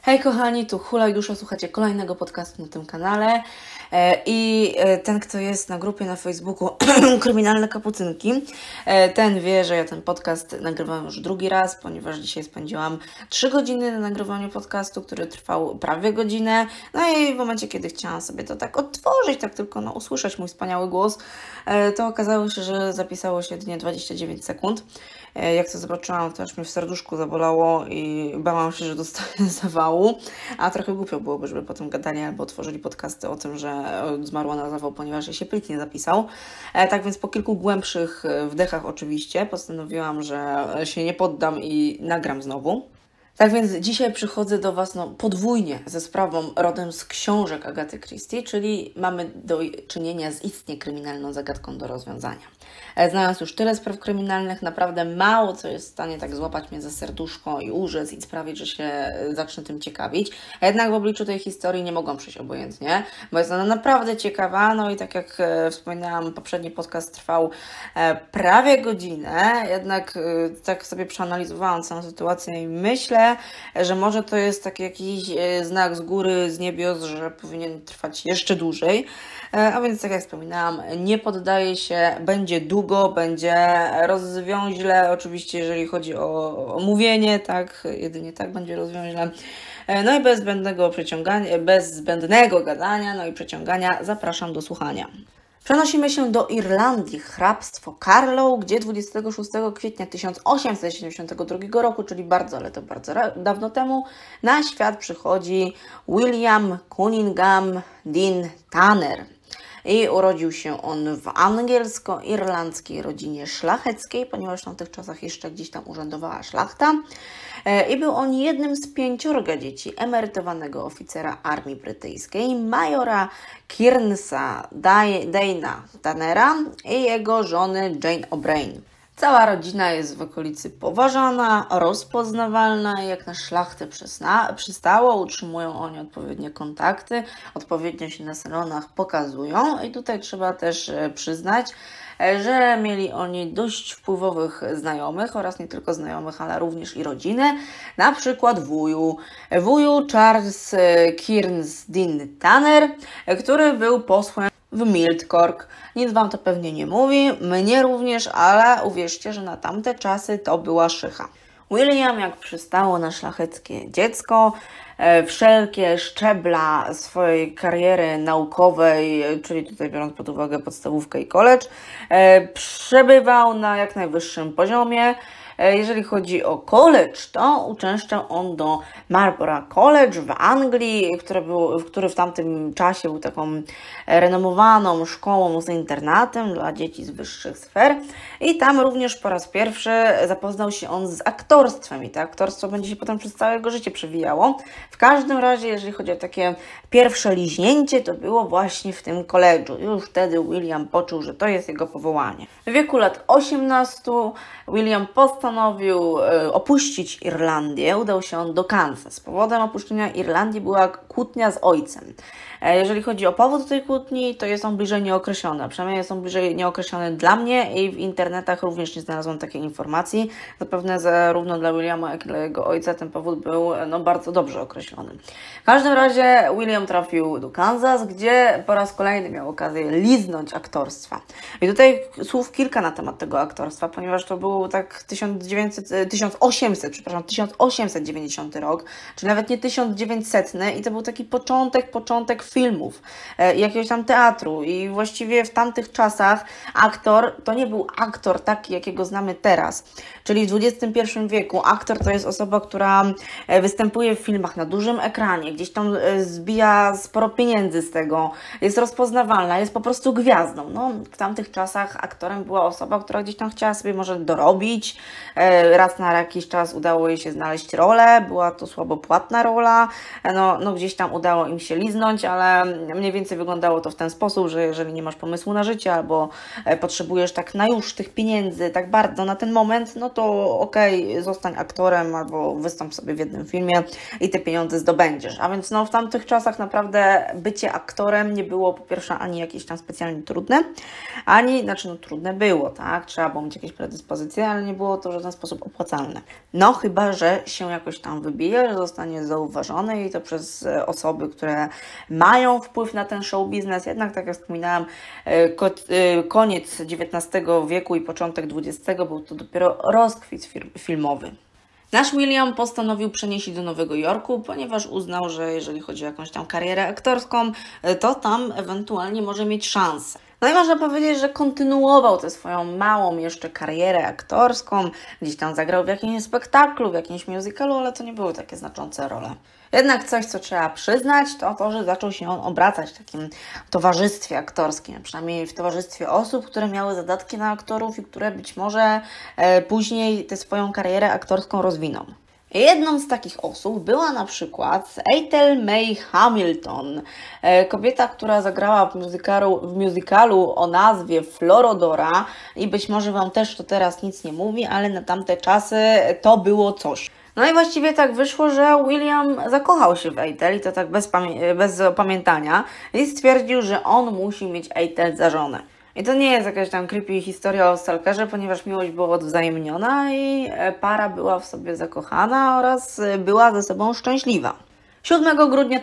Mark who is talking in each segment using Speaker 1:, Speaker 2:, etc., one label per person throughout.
Speaker 1: Hej kochani, tu Hula i Dusza, słuchacie kolejnego podcastu na tym kanale i ten, kto jest na grupie na Facebooku Kryminalne Kapucynki, ten wie, że ja ten podcast nagrywam już drugi raz, ponieważ dzisiaj spędziłam 3 godziny na nagrywaniu podcastu, który trwał prawie godzinę. No i w momencie, kiedy chciałam sobie to tak odtworzyć, tak tylko usłyszeć mój wspaniały głos, to okazało się, że zapisało się jedynie 29 sekund. Jak to zobaczyłam, to aż mnie w serduszku zabolało i bałam się, że dostanę zawału, a trochę głupio byłoby, żeby potem gadali albo otworzyli podcasty o tym, że zmarła na zawał, ponieważ jej się plik nie zapisał. Tak więc po kilku głębszych wdechach oczywiście postanowiłam, że się nie poddam i nagram znowu. Tak więc dzisiaj przychodzę do Was podwójnie ze sprawą rodem z książek Agaty Christie, czyli mamy do czynienia z istnie kryminalną zagadką do rozwiązania. Znając już tyle spraw kryminalnych, naprawdę mało co jest w stanie tak złapać mnie za serduszko i urzec i sprawić, że się zacznę tym ciekawić. A jednak w obliczu tej historii nie mogłam przejść obojętnie, bo jest ona naprawdę ciekawa. No i tak jak wspominałam, poprzedni podcast trwał prawie godzinę, jednak tak sobie przeanalizowałam całą sytuację i myślę, że może to jest taki jakiś znak z góry, z niebios, że powinien trwać jeszcze dłużej. A więc tak jak wspominałam, nie poddaję się, będzie długo, będzie rozwiąźle, oczywiście jeżeli chodzi o mówienie, tak, jedynie tak będzie rozwiąźle. No i bez zbędnego gadania, no i przeciągania zapraszam do słuchania. Przenosimy się do Irlandii, hrabstwo Carlow, gdzie 26 kwietnia 1872 roku, czyli bardzo, ale to bardzo dawno temu, na świat przychodzi William Cunningham Dean Tanner. I urodził się on w angielsko-irlandzkiej rodzinie szlacheckiej, ponieważ w tamtych czasach jeszcze gdzieś tam urzędowała szlachta. I był on jednym z 5 dzieci emerytowanego oficera armii brytyjskiej, majora Kearnsa Dana Tannera i jego żony Jane O'Brien. Cała rodzina jest w okolicy poważana, rozpoznawalna i jak na szlachtę przystało, utrzymują oni odpowiednie kontakty, odpowiednio się na salonach pokazują i tutaj trzeba też przyznać, że mieli oni dość wpływowych znajomych oraz nie tylko znajomych, ale również i rodziny, na przykład wuju Charles Kearns Dean Tanner, który był posłem w Mildcork. Nic Wam to pewnie nie mówi, mnie również, ale uwierzcie, że na tamte czasy to była szycha. William, jak przystało na szlacheckie dziecko, wszelkie szczebla swojej kariery naukowej, czyli tutaj biorąc pod uwagę podstawówkę i college, przebywał na jak najwyższym poziomie. Jeżeli chodzi o college, to uczęszczał on do Marlborough College w Anglii, który w tamtym czasie był taką renomowaną szkołą z internatem dla dzieci z wyższych sfer i tam również po raz pierwszy zapoznał się on z aktorstwem i to aktorstwo będzie się potem przez całe jego życie przewijało. W każdym razie, jeżeli chodzi o takie pierwsze liźnięcie, to było właśnie w tym college'u. Już wtedy William poczuł, że to jest jego powołanie. W wieku lat 18 William postanowił opuścić Irlandię. Udał się on do Kansas. Powodem opuszczenia Irlandii była kłótnia z ojcem. Jeżeli chodzi o powód tej kłótni, to jest on bliżej nieokreślony. Przynajmniej jest on bliżej nieokreślony dla mnie i w internetach również nie znalazłam takiej informacji. Zapewne zarówno dla Williama, jak i dla jego ojca ten powód był bardzo dobrze określony. W każdym razie William trafił do Kansas, gdzie po raz kolejny miał okazję liznąć aktorstwa. I tutaj słów kilka na temat tego aktorstwa, ponieważ to był tak 1890 rok, czyli nawet nie 1900 i to był taki początek filmów, jakiegoś tam teatru i właściwie w tamtych czasach aktor to nie był aktor taki, jakiego znamy teraz, czyli w XXI wieku aktor to jest osoba, która występuje w filmach na dużym ekranie, gdzieś tam zbija sporo pieniędzy z tego, jest rozpoznawalna, jest po prostu gwiazdą. W tamtych czasach aktorem była osoba, która gdzieś tam chciała sobie może dorobić, raz na jakiś czas udało jej się znaleźć rolę, była to słabo płatna rola, gdzieś tam udało im się liznąć, ale mniej więcej wyglądało to w ten sposób, że jeżeli nie masz pomysłu na życie albo potrzebujesz tak na już tych pieniędzy tak bardzo na ten moment, to okej, zostań aktorem albo wystąp sobie w jednym filmie i te pieniądze zdobędziesz. A więc w tamtych czasach naprawdę bycie aktorem nie było po pierwsze ani jakieś tam specjalnie trudne, ani, trudne było, tak? Trzeba było mieć jakieś predyspozycje, ale nie było to, że w ten sposób opłacalne. No chyba, że się jakoś tam wybije, że zostanie zauważony i to przez osoby, które mają wpływ na ten show biznes. Jednak, tak jak wspominałam, koniec XIX wieku i początek XX był to dopiero rozkwit filmowy. Nasz William postanowił przenieść się do Nowego Jorku, ponieważ uznał, że jeżeli chodzi o jakąś tam karierę aktorską, to tam ewentualnie może mieć szansę. No i można powiedzieć, że kontynuował tę swoją małą jeszcze karierę aktorską, gdzieś tam zagrał w jakimś spektaklu, w jakimś musicalu, ale to nie były takie znaczące role. Jednak coś, co trzeba przyznać, to to, że zaczął się on obracać w takim towarzystwie aktorskim, przynajmniej w towarzystwie osób, które miały zadatki na aktorów i które być może później tę swoją karierę aktorską rozwiną. Jedną z takich osób była na przykład Ethel May Hamilton, kobieta, która zagrała w musicalu o nazwie Florodora i być może Wam też to teraz nic nie mówi, ale na tamte czasy to było coś. No i właściwie tak wyszło, że William zakochał się w Ethel i to tak bez opamiętania i stwierdził, że on musi mieć Ethel za żonę. I to nie jest jakaś tam creepy historia o stalkerze, ponieważ miłość była odwzajemniona i para była w sobie zakochana oraz była ze sobą szczęśliwa. 7 grudnia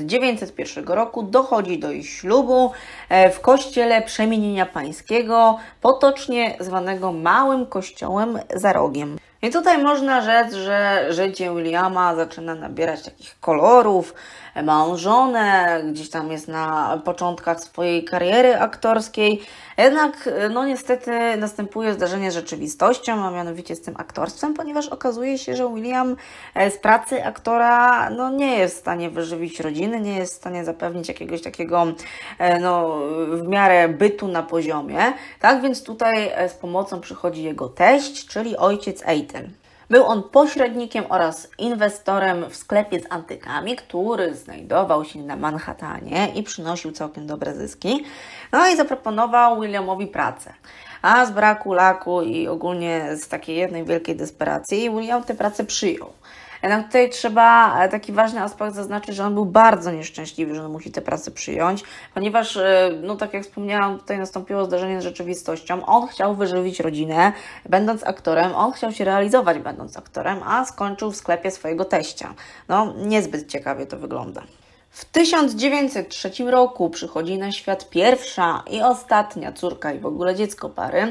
Speaker 1: 1901 roku dochodzi do ich ślubu w kościele Przemienienia Pańskiego, potocznie zwanego Małym Kościołem za Rogiem. I tutaj można rzec, że życie Williama zaczyna nabierać takich kolorów. Ma on żonę, gdzieś tam jest na początkach swojej kariery aktorskiej. Jednak, no niestety następuje zdarzenie z rzeczywistością, a mianowicie z tym aktorstwem, ponieważ okazuje się, że William z pracy aktora no, nie jest w stanie wyżywić rodziny, nie jest w stanie zapewnić jakiegoś takiego no, w miarę bytu na poziomie. Tak więc tutaj z pomocą przychodzi jego teść, czyli ojciec Ethel. Był on pośrednikiem oraz inwestorem w sklepie z antykami, który znajdował się na Manhattanie i przynosił całkiem dobre zyski. No i zaproponował Williamowi pracę. A z braku laku i ogólnie z takiej jednej wielkiej desperacji William tę pracę przyjął. Jednak tutaj trzeba taki ważny aspekt zaznaczyć, że on był bardzo nieszczęśliwy, że on musi tę pracę przyjąć, ponieważ, no tak jak wspomniałam, tutaj nastąpiło zdarzenie z rzeczywistością. On chciał wyżywić rodzinę, będąc aktorem, on chciał się realizować, będąc aktorem, a skończył w sklepie swojego teścia. No, niezbyt ciekawie to wygląda. W 1903 roku przychodzi na świat pierwsza i ostatnia córka i w ogóle dziecko pary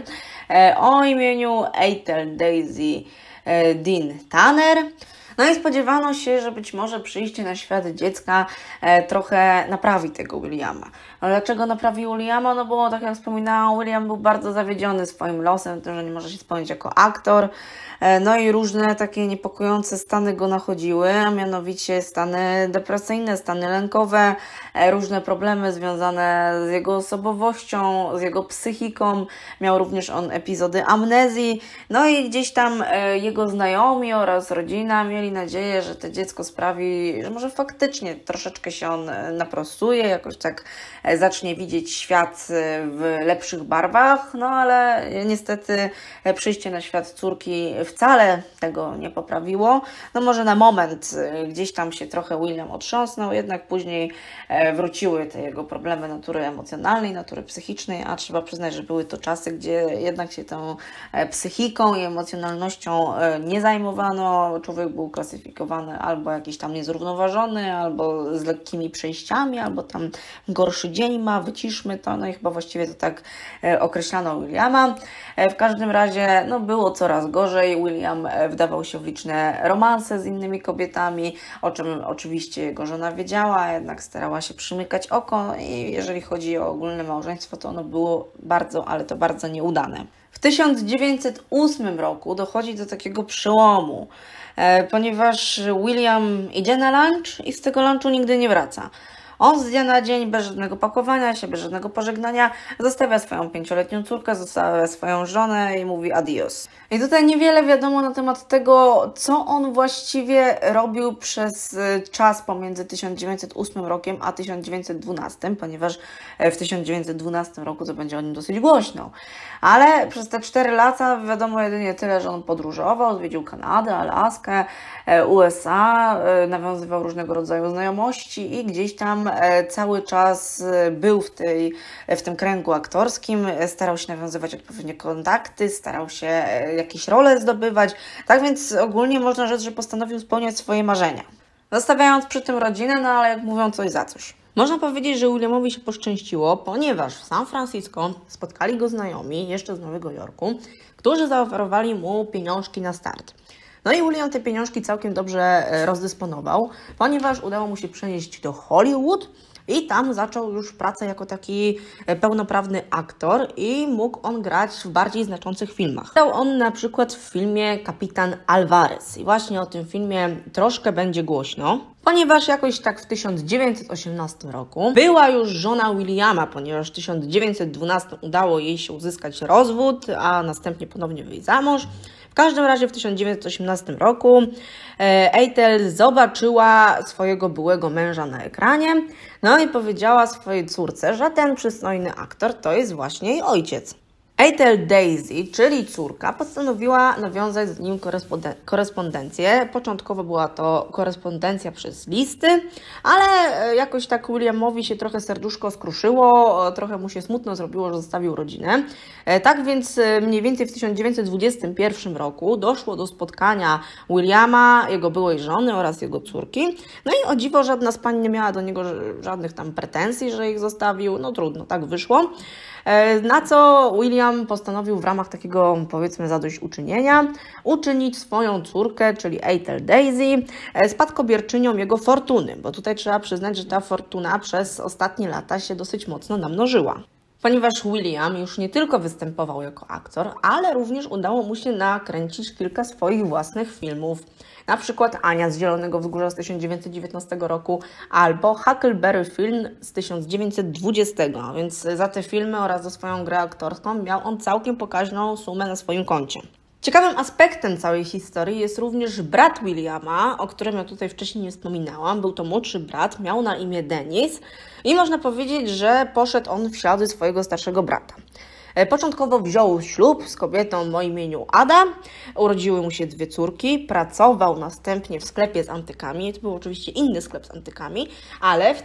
Speaker 1: o imieniu Ethel Daisy Dean Tanner. No i spodziewano się, że być może przyjście na świat dziecka trochę naprawi tego Williama. Ale dlaczego naprawi Williama? No bo tak jak wspominałam, William był bardzo zawiedziony swoim losem, tym, że nie może się spełnić jako aktor. No i różne takie niepokojące stany go nachodziły, a mianowicie stany depresyjne, stany lękowe, różne problemy związane z jego osobowością, z jego psychiką. Miał również on epizody amnezji. No i gdzieś tam jego znajomi oraz rodzina mieli nadzieję, że to dziecko sprawi, że może faktycznie troszeczkę się on naprostuje, jakoś tak zacznie widzieć świat w lepszych barwach, no ale niestety przyjście na świat córki wcale tego nie poprawiło. No może na moment gdzieś tam się trochę William otrząsnął, jednak później wróciły te jego problemy natury emocjonalnej, natury psychicznej, a trzeba przyznać, że były to czasy, gdzie jednak się tą psychiką i emocjonalnością nie zajmowano. Człowiek był klasyfikowany albo jakiś tam niezrównoważony, albo z lekkimi przejściami, albo tam gorszy dzień ma, wyciszmy to, no i chyba właściwie to tak określano Williama. W każdym razie no, było coraz gorzej. William wdawał się w liczne romanse z innymi kobietami, o czym oczywiście jego żona wiedziała, jednak starała się przymykać oko i jeżeli chodzi o ogólne małżeństwo, to ono było bardzo, ale to bardzo nieudane. W 1908 roku dochodzi do takiego przełomu, ponieważ William idzie na lunch i z tego lunchu nigdy nie wraca. On z dnia na dzień, bez żadnego pakowania się, bez żadnego pożegnania, zostawia swoją 5-letnią córkę, zostawia swoją żonę i mówi adios. I tutaj niewiele wiadomo na temat tego, co on właściwie robił przez czas pomiędzy 1908 rokiem a 1912, ponieważ w 1912 roku to będzie o nim dosyć głośno. Ale przez te 4 lata wiadomo jedynie tyle, że on podróżował, zwiedził Kanadę, Alaskę, USA, nawiązywał różnego rodzaju znajomości i gdzieś tam William cały czas był w tym kręgu aktorskim, starał się nawiązywać odpowiednie kontakty, starał się jakieś role zdobywać, tak więc ogólnie można rzec, że postanowił spełniać swoje marzenia. Zostawiając przy tym rodzinę, no ale jak mówią, coś za coś. Można powiedzieć, że Williamowi się poszczęściło, ponieważ w San Francisco spotkali go znajomi, jeszcze z Nowego Jorku, którzy zaoferowali mu pieniążki na start. No i William te pieniążki całkiem dobrze rozdysponował, ponieważ udało mu się przenieść do Hollywood i tam zaczął już pracę jako taki pełnoprawny aktor i mógł on grać w bardziej znaczących filmach. Grał on na przykład w filmie Kapitan Alvarez i właśnie o tym filmie troszkę będzie głośno, ponieważ jakoś tak w 1918 roku była już żona Williama, ponieważ w 1912 udało jej się uzyskać rozwód, a następnie ponownie wyjść za mąż. W każdym razie w 1918 roku Ethel zobaczyła swojego byłego męża na ekranie, no i powiedziała swojej córce, że ten przystojny aktor to jest właśnie jej ojciec. Ethel Daisy, czyli córka, postanowiła nawiązać z nim korespondencję. Początkowo była to korespondencja przez listy, ale jakoś tak Williamowi się trochę serduszko skruszyło, trochę mu się smutno zrobiło, że zostawił rodzinę. Tak więc mniej więcej w 1921 roku doszło do spotkania Williama, jego byłej żony oraz jego córki. No i o dziwo żadna z pań nie miała do niego żadnych tam pretensji, że ich zostawił. No trudno, tak wyszło. Na co William postanowił w ramach takiego, powiedzmy, zadośćuczynienia uczynić swoją córkę, czyli Ethel Daisy, spadkobierczynią jego fortuny, bo tutaj trzeba przyznać, że ta fortuna przez ostatnie lata się dosyć mocno namnożyła. Ponieważ William już nie tylko występował jako aktor, ale również udało mu się nakręcić kilka swoich własnych filmów. Na przykład Ania z Zielonego Wzgórza z 1919 roku albo Huckleberry Finn z 1920, więc za te filmy oraz za swoją grę aktorską miał on całkiem pokaźną sumę na swoim koncie. Ciekawym aspektem całej historii jest również brat Williama, o którym ja tutaj wcześniej nie wspominałam. Był to młodszy brat, miał na imię Dennis i można powiedzieć, że poszedł on w ślady swojego starszego brata. Początkowo wziął ślub z kobietą o imieniu Ada, urodziły mu się 2 córki, pracował następnie w sklepie z antykami, to był oczywiście inny sklep z antykami, ale w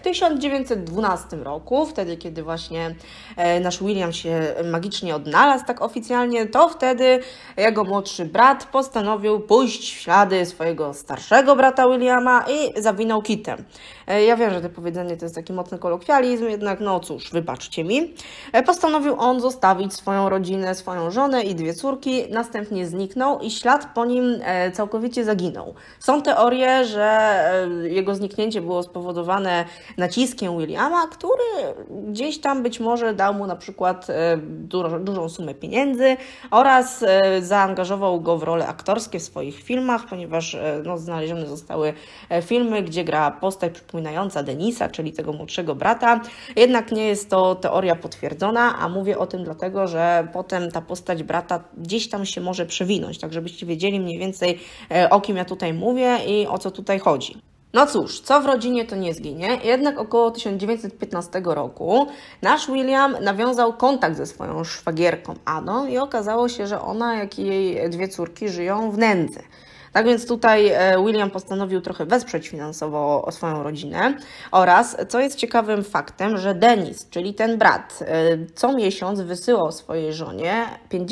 Speaker 1: 1912 roku, wtedy kiedy właśnie nasz William się magicznie odnalazł tak oficjalnie, to wtedy jego młodszy brat postanowił pójść w ślady swojego starszego brata Williama i zawinął kitem. Ja wiem, że to powiedzenie to jest taki mocny kolokwializm, jednak no cóż, wybaczcie mi. Postanowił on zostawić swoją rodzinę, swoją żonę i 2 córki, następnie zniknął i ślad po nim całkowicie zaginął. Są teorie, że jego zniknięcie było spowodowane naciskiem Williama, który gdzieś tam być może dał mu na przykład dużą sumę pieniędzy oraz zaangażował go w role aktorskie w swoich filmach, ponieważ no, znalezione zostały filmy, gdzie gra postać przypominająca Denisa, czyli tego młodszego brata. Jednak nie jest to teoria potwierdzona, a mówię o tym dlatego, że potem ta postać brata gdzieś tam się może przewinąć, tak żebyście wiedzieli mniej więcej, o kim ja tutaj mówię i o co tutaj chodzi. No cóż, co w rodzinie to nie zginie, jednak około 1915 roku nasz William nawiązał kontakt ze swoją szwagierką Adą i okazało się, że ona, jak i jej 2 córki żyją w nędzy. Tak więc tutaj William postanowił trochę wesprzeć finansowo swoją rodzinę oraz, co jest ciekawym faktem, że Dennis, czyli ten brat, co miesiąc wysyłał swojej żonie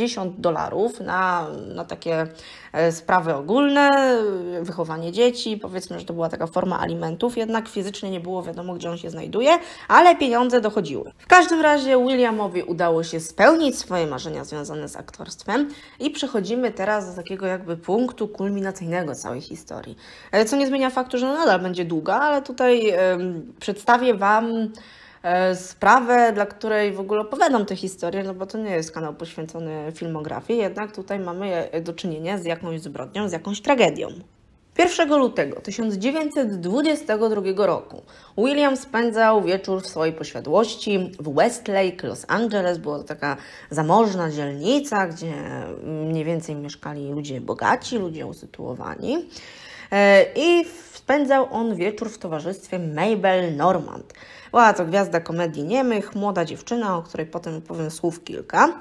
Speaker 1: $50 na takie sprawy ogólne, wychowanie dzieci, powiedzmy, że to była taka forma alimentów, jednak fizycznie nie było wiadomo, gdzie on się znajduje, ale pieniądze dochodziły. W każdym razie Williamowi udało się spełnić swoje marzenia związane z aktorstwem i przechodzimy teraz do takiego jakby punktu kulminacyjnego całej historii. Co nie zmienia faktu, że nadal będzie długa, ale tutaj przedstawię Wam sprawę, dla której w ogóle opowiadam tę historię, no bo to nie jest kanał poświęcony filmografii, jednak tutaj mamy do czynienia z jakąś zbrodnią, z jakąś tragedią. 1 lutego 1922 roku William spędzał wieczór w swojej posiadłości w Westlake, Los Angeles. Była to taka zamożna dzielnica, gdzie mniej więcej mieszkali ludzie bogaci, ludzie usytuowani. I spędzał on wieczór w towarzystwie Mabel Normand. Była to gwiazda komedii niemych, młoda dziewczyna, o której potem powiem słów kilka.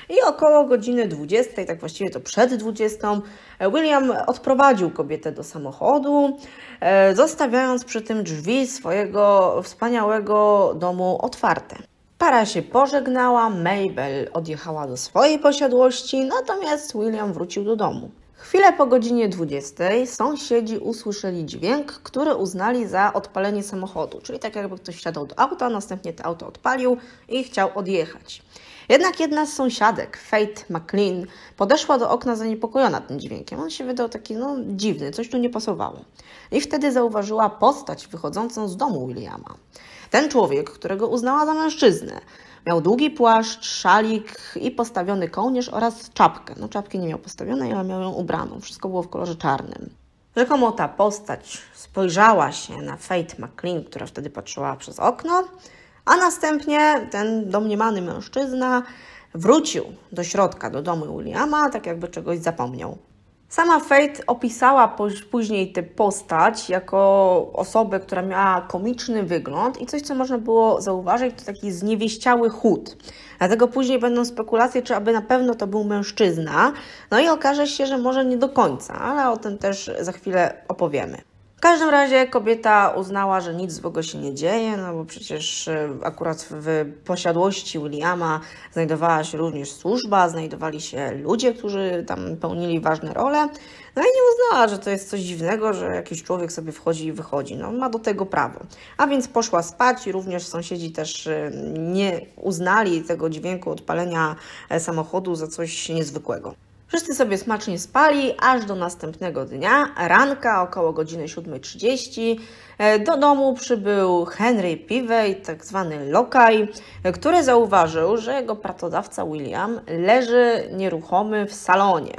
Speaker 1: i około godziny 20, tak właściwie to przed 20, William odprowadził kobietę do samochodu, zostawiając przy tym drzwi swojego wspaniałego domu otwarte. Para się pożegnała, Mabel odjechała do swojej posiadłości, natomiast William wrócił do domu. Chwilę po godzinie 20 sąsiedzi usłyszeli dźwięk, który uznali za odpalenie samochodu, czyli tak jakby ktoś wsiadał do auta, następnie to auto odpalił i chciał odjechać. Jednak jedna z sąsiadek, Faith McLean, podeszła do okna zaniepokojona tym dźwiękiem. On się wydał taki dziwny, coś tu nie pasowało. I wtedy zauważyła postać wychodzącą z domu Williama. Ten człowiek, którego uznała za mężczyznę, miał długi płaszcz, szalik i postawiony kołnierz oraz czapkę. Czapki nie miał postawionej, ale miał ją ubraną. Wszystko było w kolorze czarnym. Rzekomo ta postać spojrzała się na Faith McLean, która wtedy patrzyła przez okno, a następnie ten domniemany mężczyzna wrócił do środka, do domu Williama, tak jakby czegoś zapomniał. Sama Faith opisała później tę postać jako osobę, która miała komiczny wygląd i coś, co można było zauważyć, to taki zniewieściały chód. Dlatego później będą spekulacje, czy aby na pewno to był mężczyzna. I okaże się, że może nie do końca, ale o tym też za chwilę opowiemy. W każdym razie kobieta uznała, że nic złego się nie dzieje, bo przecież akurat w posiadłości Williama znajdowała się również służba, znajdowali się ludzie, którzy tam pełnili ważne role. I nie uznała, że to jest coś dziwnego, że jakiś człowiek sobie wchodzi i wychodzi. Ma do tego prawo. A więc poszła spać i również sąsiedzi też nie uznali tego dźwięku odpalenia samochodu za coś niezwykłego. Wszyscy sobie smacznie spali, aż do następnego dnia, ranka, około godziny 7:30. Do domu przybył Henry Peavey, tak zwany lokaj, który zauważył, że jego pracodawca William leży nieruchomy w salonie.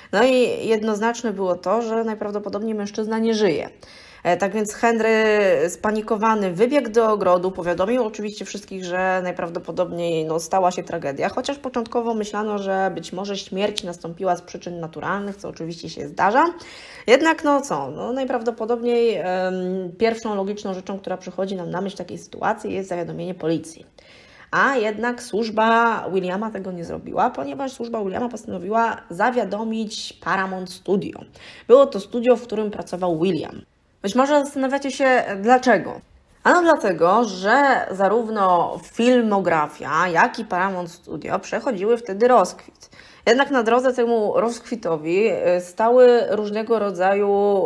Speaker 1: I jednoznaczne było to, że najprawdopodobniej mężczyzna nie żyje. Tak więc Henry spanikowany wybiegł do ogrodu, powiadomił oczywiście wszystkich, że najprawdopodobniej stała się tragedia, chociaż początkowo myślano, że być może śmierć nastąpiła z przyczyn naturalnych, co oczywiście się zdarza. Jednak najprawdopodobniej pierwszą logiczną rzeczą, która przychodzi nam na myśl w takiej sytuacji, jest zawiadomienie policji. A jednak służba Williama tego nie zrobiła, ponieważ służba Williama postanowiła zawiadomić Paramount Studio. Było to studio, w którym pracował William. Być może zastanawiacie się dlaczego. Ano dlatego, że zarówno filmografia, jak i Paramount Studio przechodziły wtedy rozkwit. Jednak na drodze temu rozkwitowi stały różnego rodzaju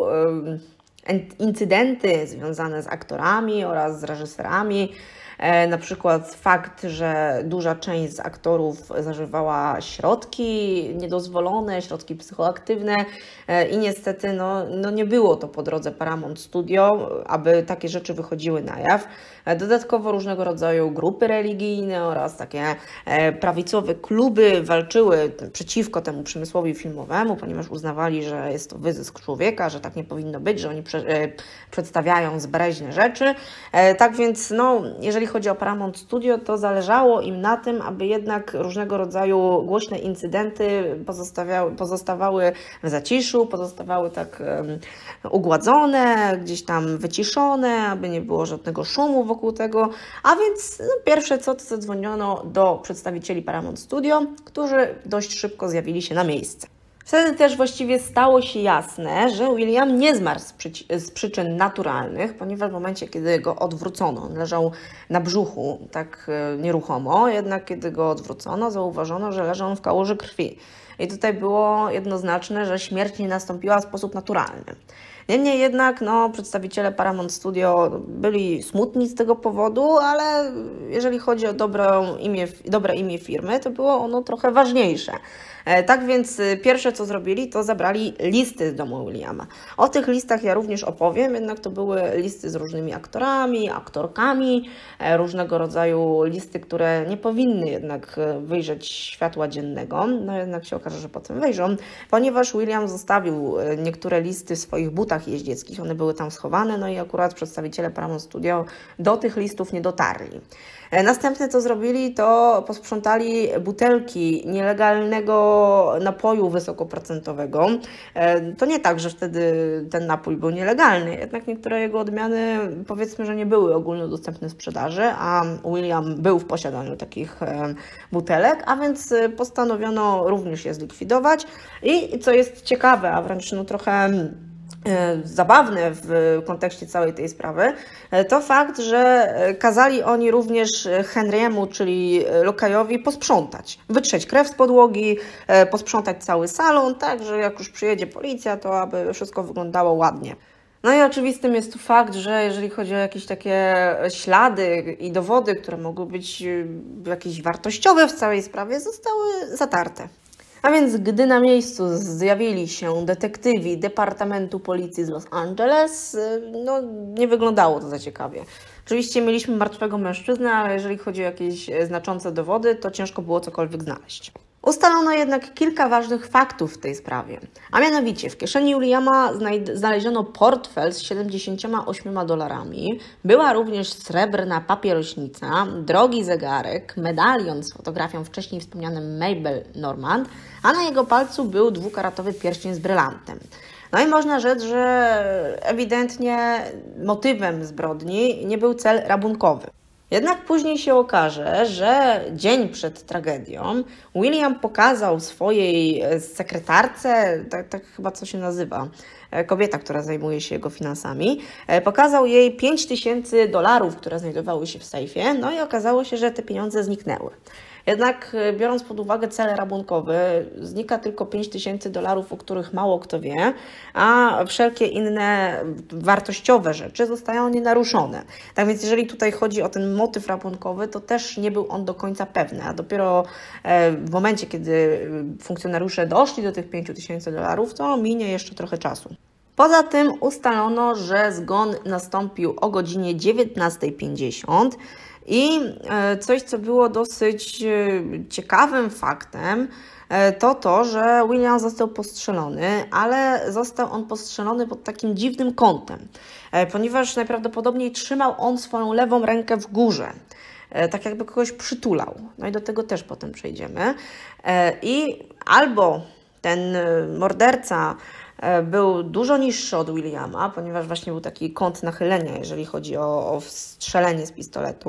Speaker 1: incydenty związane z aktorami oraz z reżyserami. Na przykład fakt, że duża część z aktorów zażywała środki niedozwolone, środki psychoaktywne i niestety nie było to po drodze Paramount Studio, aby takie rzeczy wychodziły na jaw. Dodatkowo różnego rodzaju grupy religijne oraz takie prawicowe kluby walczyły przeciwko temu przemysłowi filmowemu, ponieważ uznawali, że jest to wyzysk człowieka, że tak nie powinno być, że oni przedstawiają zbreźne rzeczy. Tak więc jeżeli chodzi o Paramount Studio, to zależało im na tym, aby jednak różnego rodzaju głośne incydenty pozostawały w zaciszu, pozostawały tak ugładzone, gdzieś tam wyciszone, aby nie było żadnego szumu wokół tego. A więc pierwsze co, to zadzwoniono do przedstawicieli Paramount Studio, którzy dość szybko zjawili się na miejsce. Wtedy też właściwie stało się jasne, że William nie zmarł z przyczyn naturalnych, ponieważ w momencie, kiedy go odwrócono, on leżał na brzuchu tak nieruchomo, jednak kiedy go odwrócono, zauważono, że leżał on w kałuży krwi. I tutaj było jednoznaczne, że śmierć nie nastąpiła w sposób naturalny. Niemniej jednak przedstawiciele Paramount Studio byli smutni z tego powodu, ale jeżeli chodzi o dobre imię firmy, to było ono trochę ważniejsze. Tak więc pierwsze co zrobili, to zabrali listy z domu Williama. O tych listach ja również opowiem, jednak to były listy z różnymi aktorami, aktorkami, różnego rodzaju listy, które nie powinny jednak wyjrzeć światła dziennego, jednak się okaże, że potem wyjrzą, ponieważ William zostawił niektóre listy w swoich butach listach jeździeckich. One były tam schowane, no i akurat przedstawiciele Paramount Studio do tych listów nie dotarli. Następne co zrobili, to posprzątali butelki nielegalnego napoju wysokoprocentowego. To nie tak, że wtedy ten napój był nielegalny, jednak niektóre jego odmiany powiedzmy, że nie były ogólnodostępne w sprzedaży, a William był w posiadaniu takich butelek, a więc postanowiono również je zlikwidować. I co jest ciekawe, a wręcz trochę zabawne w kontekście całej tej sprawy, to fakt, że kazali oni również Henry'emu, czyli lokajowi, posprzątać, wytrzeć krew z podłogi, posprzątać cały salon, tak, że jak już przyjedzie policja, to aby wszystko wyglądało ładnie. No i oczywistym jest tu fakt, że jeżeli chodzi o jakieś takie ślady i dowody, które mogły być jakieś wartościowe w całej sprawie, zostały zatarte. A więc gdy na miejscu zjawili się detektywi Departamentu Policji z Los Angeles, no nie wyglądało to za ciekawie. Oczywiście mieliśmy martwego mężczyznę, ale jeżeli chodzi o jakieś znaczące dowody, to ciężko było cokolwiek znaleźć. Ustalono jednak kilka ważnych faktów w tej sprawie, a mianowicie w kieszeni Williama znaleziono portfel z $78, była również srebrna papierośnica, drogi zegarek, medalion z fotografią wcześniej wspomnianym Mabel Normand, a na jego palcu był 2-karatowy pierścień z brylantem. No i można rzec, że ewidentnie motywem zbrodni nie był cel rabunkowy. Jednak później się okaże, że dzień przed tragedią William pokazał swojej sekretarce, tak chyba co się nazywa, kobieta, która zajmuje się jego finansami, pokazał jej $5000, które znajdowały się w sejfie, no i okazało się, że te pieniądze zniknęły. Jednak biorąc pod uwagę cel rabunkowy, znika tylko $5000, o których mało kto wie, a wszelkie inne wartościowe rzeczy zostają nienaruszone. Tak więc jeżeli tutaj chodzi o ten motyw rabunkowy, to też nie był on do końca pewny, a dopiero w momencie, kiedy funkcjonariusze doszli do tych $5000, to minie jeszcze trochę czasu. Poza tym ustalono, że zgon nastąpił o godzinie 19:50 i coś, co było dosyć ciekawym faktem, to, że William został postrzelony, ale został on postrzelony pod takim dziwnym kątem, ponieważ najprawdopodobniej trzymał on swoją lewą rękę w górze, tak jakby kogoś przytulał. No i do tego też potem przejdziemy. I albo ten morderca był dużo niższy od Williama, ponieważ właśnie był taki kąt nachylenia, jeżeli chodzi o strzelenie z pistoletu,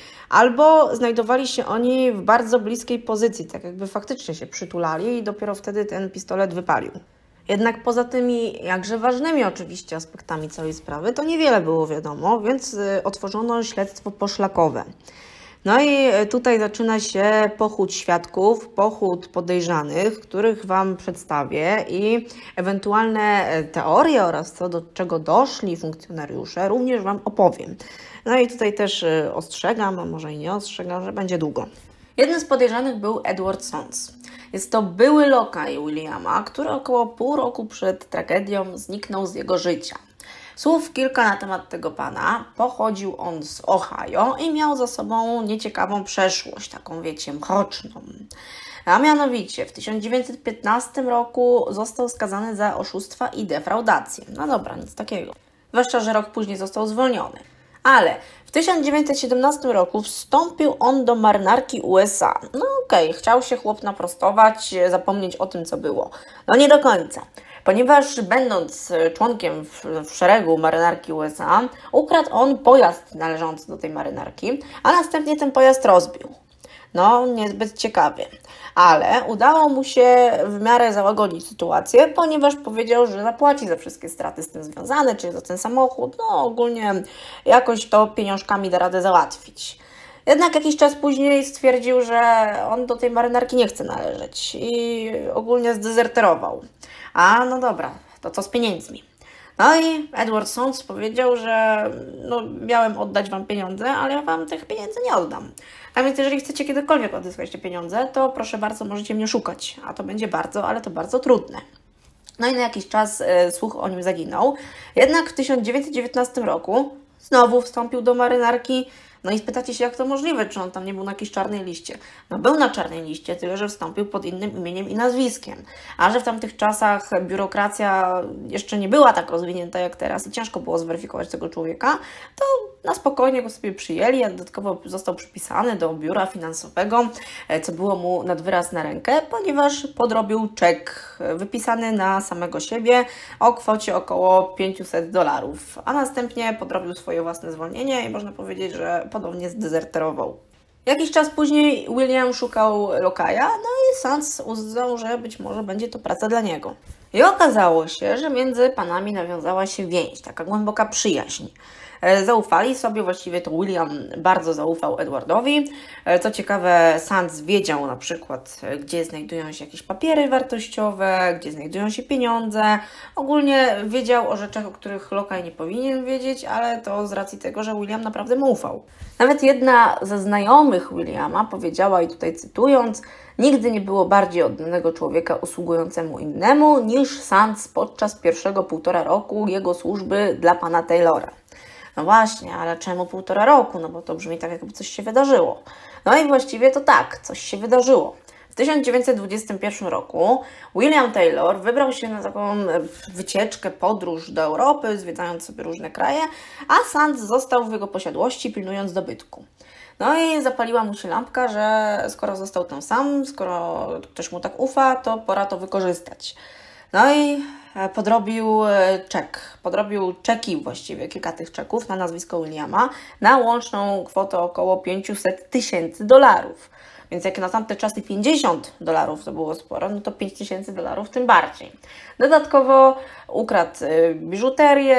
Speaker 1: albo znajdowali się oni w bardzo bliskiej pozycji, tak jakby faktycznie się przytulali i dopiero wtedy ten pistolet wypalił. Jednak poza tymi jakże ważnymi oczywiście aspektami całej sprawy, to niewiele było wiadomo, więc otworzono śledztwo poszlakowe. No i tutaj zaczyna się pochód świadków, pochód podejrzanych, których Wam przedstawię i ewentualne teorie oraz co do czego doszli funkcjonariusze również Wam opowiem. No i tutaj też ostrzegam, a może i nie ostrzegam, że będzie długo. Jednym z podejrzanych był Edward Sons. Jest to były lokaj Williama, który około pół roku przed tragedią zniknął z jego życia. Słów kilka na temat tego pana. Pochodził on z Ohio i miał za sobą nieciekawą przeszłość, taką wiecie, mroczną. A mianowicie w 1915 roku został skazany za oszustwa i defraudację. No dobra, nic takiego. Zwłaszcza, że rok później został zwolniony. Ale w 1917 roku wstąpił on do marynarki USA. No okej, chciał się chłop naprostować, zapomnieć o tym, co było. No nie do końca. Ponieważ będąc członkiem w szeregu marynarki USA, ukradł on pojazd należący do tej marynarki, a następnie ten pojazd rozbił. No, niezbyt ciekawie. Ale udało mu się w miarę załagodzić sytuację, ponieważ powiedział, że zapłaci za wszystkie straty z tym związane, czyli za ten samochód. No, ogólnie jakoś to pieniążkami da radę załatwić. Jednak jakiś czas później stwierdził, że on do tej marynarki nie chce należeć i ogólnie zdezerterował. A no dobra, to co z pieniędzmi? No i Edward Sons powiedział, że no, miałem oddać Wam pieniądze, ale ja Wam tych pieniędzy nie oddam. A więc jeżeli chcecie kiedykolwiek odzyskać te pieniądze, to proszę bardzo, możecie mnie szukać. A to będzie bardzo, ale to bardzo trudne. No i na jakiś czas słuch o nim zaginął. Jednak w 1919 roku znowu wstąpił do marynarki, No i spytacie się, jak to możliwe, czy on tam nie był na jakiejś czarnej liście. No był na czarnej liście, tyle że wstąpił pod innym imieniem i nazwiskiem. A że w tamtych czasach biurokracja jeszcze nie była tak rozwinięta jak teraz i ciężko było zweryfikować tego człowieka, to na spokojnie go sobie przyjęli, a dodatkowo został przypisany do biura finansowego, co było mu nad wyraz na rękę, ponieważ podrobił czek wypisany na samego siebie o kwocie około $500, a następnie podrobił swoje własne zwolnienie i można powiedzieć, że ponownie zdezerterował. Jakiś czas później William szukał lokaja, no i Sands uznał, że być może będzie to praca dla niego. I okazało się, że między panami nawiązała się więź, taka głęboka przyjaźń. Zaufali sobie, właściwie to William bardzo zaufał Edwardowi. Co ciekawe, Sands wiedział na przykład, gdzie znajdują się jakieś papiery wartościowe, gdzie znajdują się pieniądze. Ogólnie wiedział o rzeczach, o których lokaj nie powinien wiedzieć, ale to z racji tego, że William naprawdę mu ufał. Nawet jedna ze znajomych Williama powiedziała, i tutaj cytując: nigdy nie było bardziej oddanego człowieka usługującemu innemu niż Sands podczas pierwszego 1,5 roku jego służby dla pana Taylora. No właśnie, ale czemu 1,5 roku? No bo to brzmi tak, jakby coś się wydarzyło. No i właściwie to tak, coś się wydarzyło. W 1921 roku William Taylor wybrał się na taką wycieczkę, podróż do Europy, zwiedzając sobie różne kraje, a Sands został w jego posiadłości, pilnując dobytku. No i zapaliła mu się lampka, że skoro został tam sam, skoro ktoś mu tak ufa, to pora to wykorzystać. No i podrobił czeki właściwie, kilka tych czeków na nazwisko Williama na łączną kwotę około $500,000. Więc jak na tamte czasy $50 to było sporo, no to $5,000 tym bardziej. Dodatkowo ukradł biżuterię,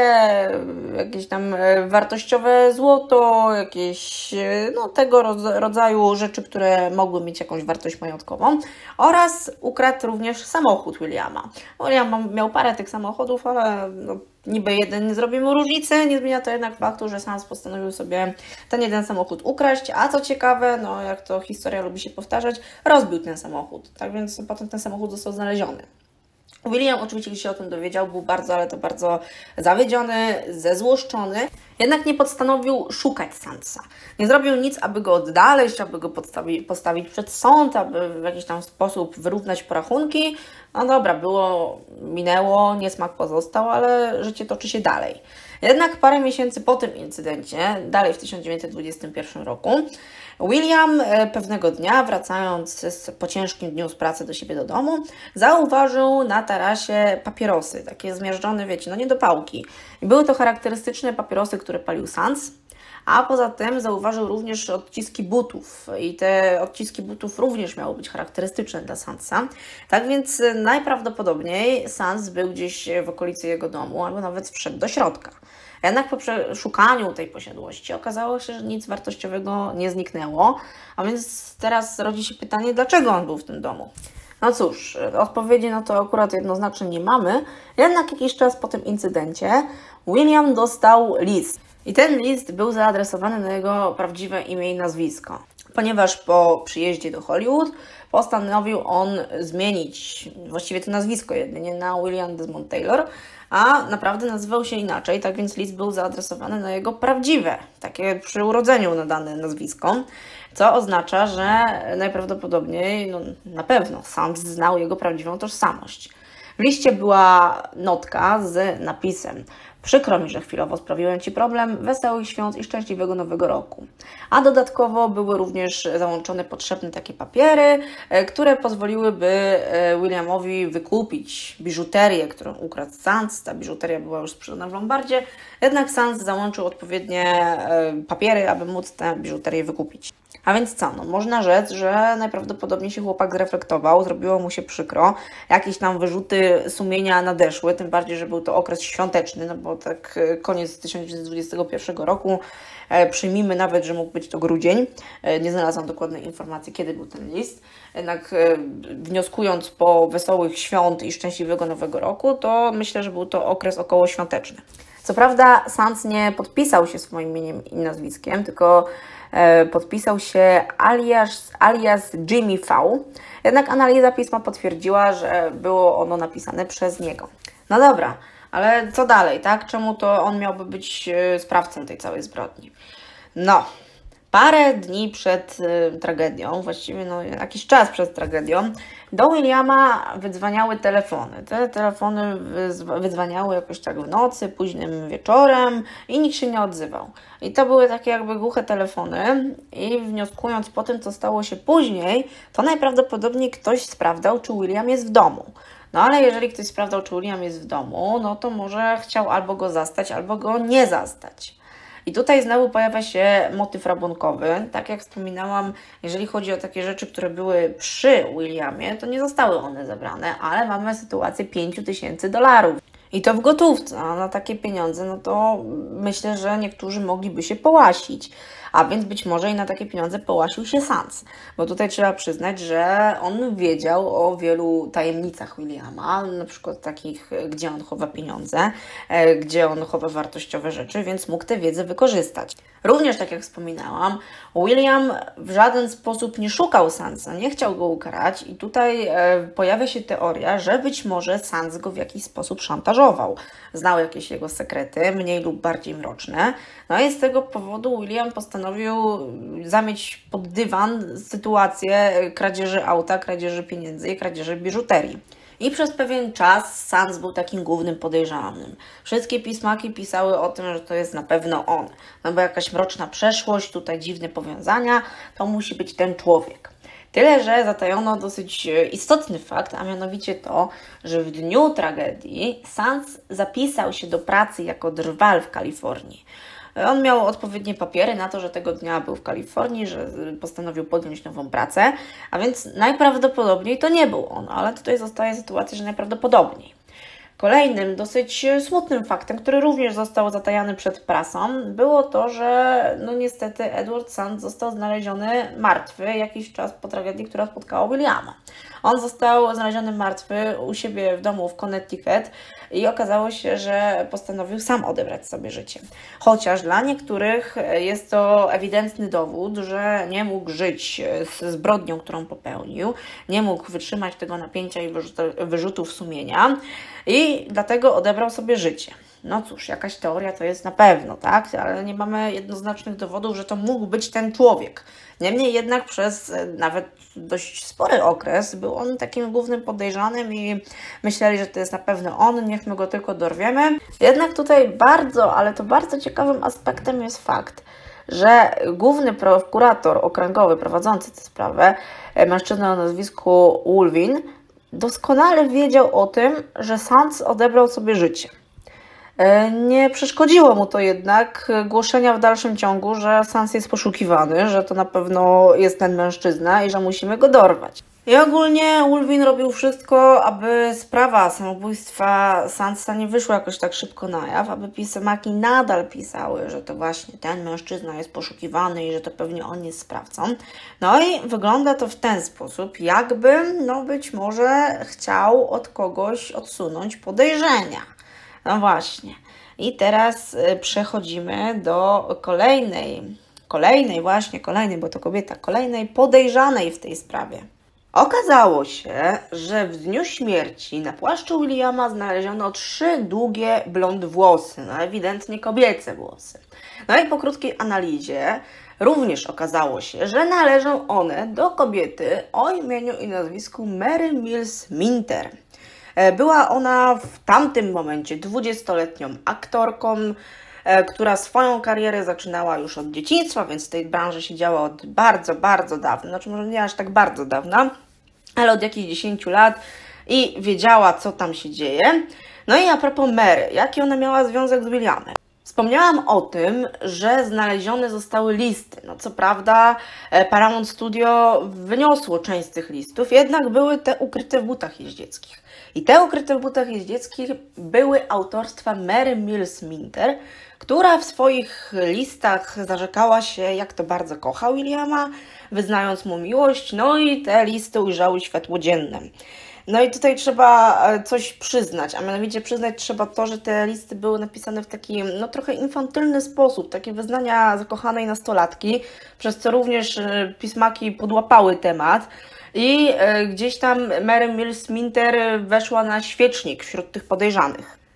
Speaker 1: jakieś tam wartościowe złoto, jakieś tego rodzaju rzeczy, które mogły mieć jakąś wartość majątkową, oraz ukradł również samochód Williama. William miał parę tych samochodów, ale niby jeden nie zrobi mu różnicy, nie zmienia to jednak faktu, że Sands postanowił sobie ten jeden samochód ukraść, a co ciekawe, jak to historia lubi się powtarzać, rozbił ten samochód, tak więc potem ten samochód został znaleziony. William oczywiście, gdy się o tym dowiedział, był bardzo, ale to bardzo zawiedziony, zezłoszczony, jednak nie postanowił szukać Sandsa. Nie zrobił nic, aby go odnaleźć, aby go postawić przed sąd, aby w jakiś tam sposób wyrównać porachunki. No dobra, minęło, niesmak pozostał, ale życie toczy się dalej. Jednak parę miesięcy po tym incydencie, dalej w 1921 roku, William pewnego dnia, wracając po ciężkim dniu z pracy do siebie do domu, zauważył na tarasie papierosy, takie zmiażdżone, wiecie, nie do pałki. I były to charakterystyczne papierosy, które palił Sands, a poza tym zauważył również odciski butów i te odciski butów również miały być charakterystyczne dla Sandsa. Tak więc najprawdopodobniej Sands był gdzieś w okolicy jego domu albo nawet wszedł do środka. Jednak po przeszukaniu tej posiadłości okazało się, że nic wartościowego nie zniknęło, a więc teraz rodzi się pytanie, dlaczego on był w tym domu. No cóż, odpowiedzi na to akurat jednoznacznie nie mamy, jednak jakiś czas po tym incydencie William dostał list. I ten list był zaadresowany na jego prawdziwe imię i nazwisko, ponieważ po przyjeździe do Hollywood postanowił on zmienić właściwie to nazwisko jedynie na William Desmond Taylor, a naprawdę nazywał się inaczej, tak więc list był zaadresowany na jego prawdziwe, takie przy urodzeniu nadane nazwisko, co oznacza, że najprawdopodobniej, na pewno Sands znał jego prawdziwą tożsamość. W liście była notka z napisem: przykro mi, że chwilowo sprawiłem Ci problem, wesołych świąt i szczęśliwego nowego roku. A dodatkowo były również załączone potrzebne takie papiery, które pozwoliłyby Williamowi wykupić biżuterię, którą ukradł Sands. Ta biżuteria była już sprzedana w Lombardzie, jednak Sands załączył odpowiednie papiery, aby móc tę biżuterię wykupić. A więc co? Można rzec, że najprawdopodobniej się chłopak zreflektował, zrobiło mu się przykro, jakieś tam wyrzuty sumienia nadeszły, tym bardziej, że był to okres świąteczny, bo tak koniec 1921 roku, przyjmijmy nawet, że mógł być to grudzień, nie znalazłam dokładnej informacji, kiedy był ten list, jednak wnioskując po wesołych świąt i szczęśliwego nowego roku, to myślę, że był to okres okołoświąteczny. Co prawda Sands nie podpisał się swoim imieniem i nazwiskiem, tylko podpisał się alias Jimmy V. Jednak analiza pisma potwierdziła, że było ono napisane przez niego. No dobra, ale co dalej, tak? Czemu to on miałby być sprawcą tej całej zbrodni? Parę dni przed tragedią, właściwie jakiś czas przed tragedią, do Williama wydzwaniały telefony. Te telefony wydzwaniały jakoś tak w nocy, późnym wieczorem i nikt się nie odzywał. I to były takie jakby głuche telefony i wnioskując po tym, co stało się później, to najprawdopodobniej ktoś sprawdzał, czy William jest w domu. No ale jeżeli ktoś sprawdzał, czy William jest w domu, no to może chciał albo go zastać, albo go nie zastać. I tutaj znowu pojawia się motyw rabunkowy. Tak jak wspominałam, jeżeli chodzi o takie rzeczy, które były przy Williamie, to nie zostały one zebrane, ale mamy sytuację $5000. I to w gotówce, a na takie pieniądze, no to myślę, że niektórzy mogliby się połasić. A więc być może i na takie pieniądze połasił się Sands. Bo tutaj trzeba przyznać, że on wiedział o wielu tajemnicach Williama, na przykład takich, gdzie on chowa pieniądze, gdzie on chowa wartościowe rzeczy, więc mógł tę wiedzę wykorzystać. Również, tak jak wspominałam, William w żaden sposób nie szukał Sandsa, nie chciał go ukarać i tutaj pojawia się teoria, że być może Sands go w jakiś sposób szantażował. Znał jakieś jego sekrety, mniej lub bardziej mroczne. No i z tego powodu William postanowił zamieć pod dywan sytuację kradzieży auta, kradzieży pieniędzy i kradzieży biżuterii. I przez pewien czas Sands był takim głównym podejrzanym. Wszystkie pismaki pisały o tym, że to jest na pewno on. No bo jakaś mroczna przeszłość, tutaj dziwne powiązania, to musi być ten człowiek. Tyle, że zatajono dosyć istotny fakt, a mianowicie to, że w dniu tragedii Sands zapisał się do pracy jako drwal w Kalifornii. On miał odpowiednie papiery na to, że tego dnia był w Kalifornii, że postanowił podjąć nową pracę, a więc najprawdopodobniej to nie był on, ale tutaj zostaje sytuacja, że najprawdopodobniej. Kolejnym dosyć smutnym faktem, który również został zatajany przed prasą, było to, że niestety Edward Sands został znaleziony martwy jakiś czas po tragedii, która spotkała Williama. On został znaleziony martwy u siebie w domu w Connecticut i okazało się, że postanowił sam odebrać sobie życie. Chociaż dla niektórych jest to ewidentny dowód, że nie mógł żyć z zbrodnią, którą popełnił, nie mógł wytrzymać tego napięcia i wyrzutów sumienia i dlatego odebrał sobie życie. No cóż, jakaś teoria to jest na pewno, tak? Ale nie mamy jednoznacznych dowodów, że to mógł być ten człowiek. Niemniej jednak przez nawet dość spory okres był on takim głównym podejrzanym i myśleli, że to jest na pewno on, niech go tylko dorwiemy. Jednak tutaj ale to bardzo ciekawym aspektem jest fakt, że główny prokurator okręgowy prowadzący tę sprawę, mężczyzna o nazwisku Ulvin, doskonale wiedział o tym, że Sands odebrał sobie życie. Nie przeszkodziło mu to jednak głoszenia w dalszym ciągu, że Sands jest poszukiwany, że to na pewno jest ten mężczyzna i że musimy go dorwać. I ogólnie Ulvin robił wszystko, aby sprawa samobójstwa Sandsa nie wyszła jakoś tak szybko na jaw, aby pismaki nadal pisały, że to właśnie ten mężczyzna jest poszukiwany i że to pewnie on jest sprawcą. No i wygląda to w ten sposób, jakby być może chciał od kogoś odsunąć podejrzenia. No właśnie. I teraz przechodzimy do kolejnej, bo to kobieta, kolejnej podejrzanej w tej sprawie. Okazało się, że w dniu śmierci na płaszczu Williama znaleziono 3 długie blond włosy, ewidentnie kobiece włosy. No i po krótkiej analizie również okazało się, że należą one do kobiety o imieniu i nazwisku Mary Mills Minter. Była ona w tamtym momencie 20-letnią aktorką, która swoją karierę zaczynała już od dzieciństwa, więc w tej branży siedziała od bardzo, bardzo dawna. Znaczy może nie aż tak bardzo dawna, ale od jakichś 10 lat i wiedziała, co tam się dzieje. No i a propos Mary, jaki ona miała związek z Williamem? Wspomniałam o tym, że znalezione zostały listy. Co prawda Paramount Studio wyniosło część z tych listów, jednak były te ukryte w butach jeździeckich. I te ukryte w butach jeździeckich były autorstwa Mary Mills Minter, która w swoich listach zarzekała się, jak to bardzo kocha Williama, wyznając mu miłość, no i te listy ujrzały światło dzienne. No i tutaj trzeba coś przyznać, a mianowicie przyznać trzeba to, że te listy były napisane w taki trochę infantylny sposób, takie wyznania zakochanej nastolatki, przez co również pismaki podłapały temat i gdzieś tam Mary Mills Minter weszła na świecznik wśród tych podejrzanych.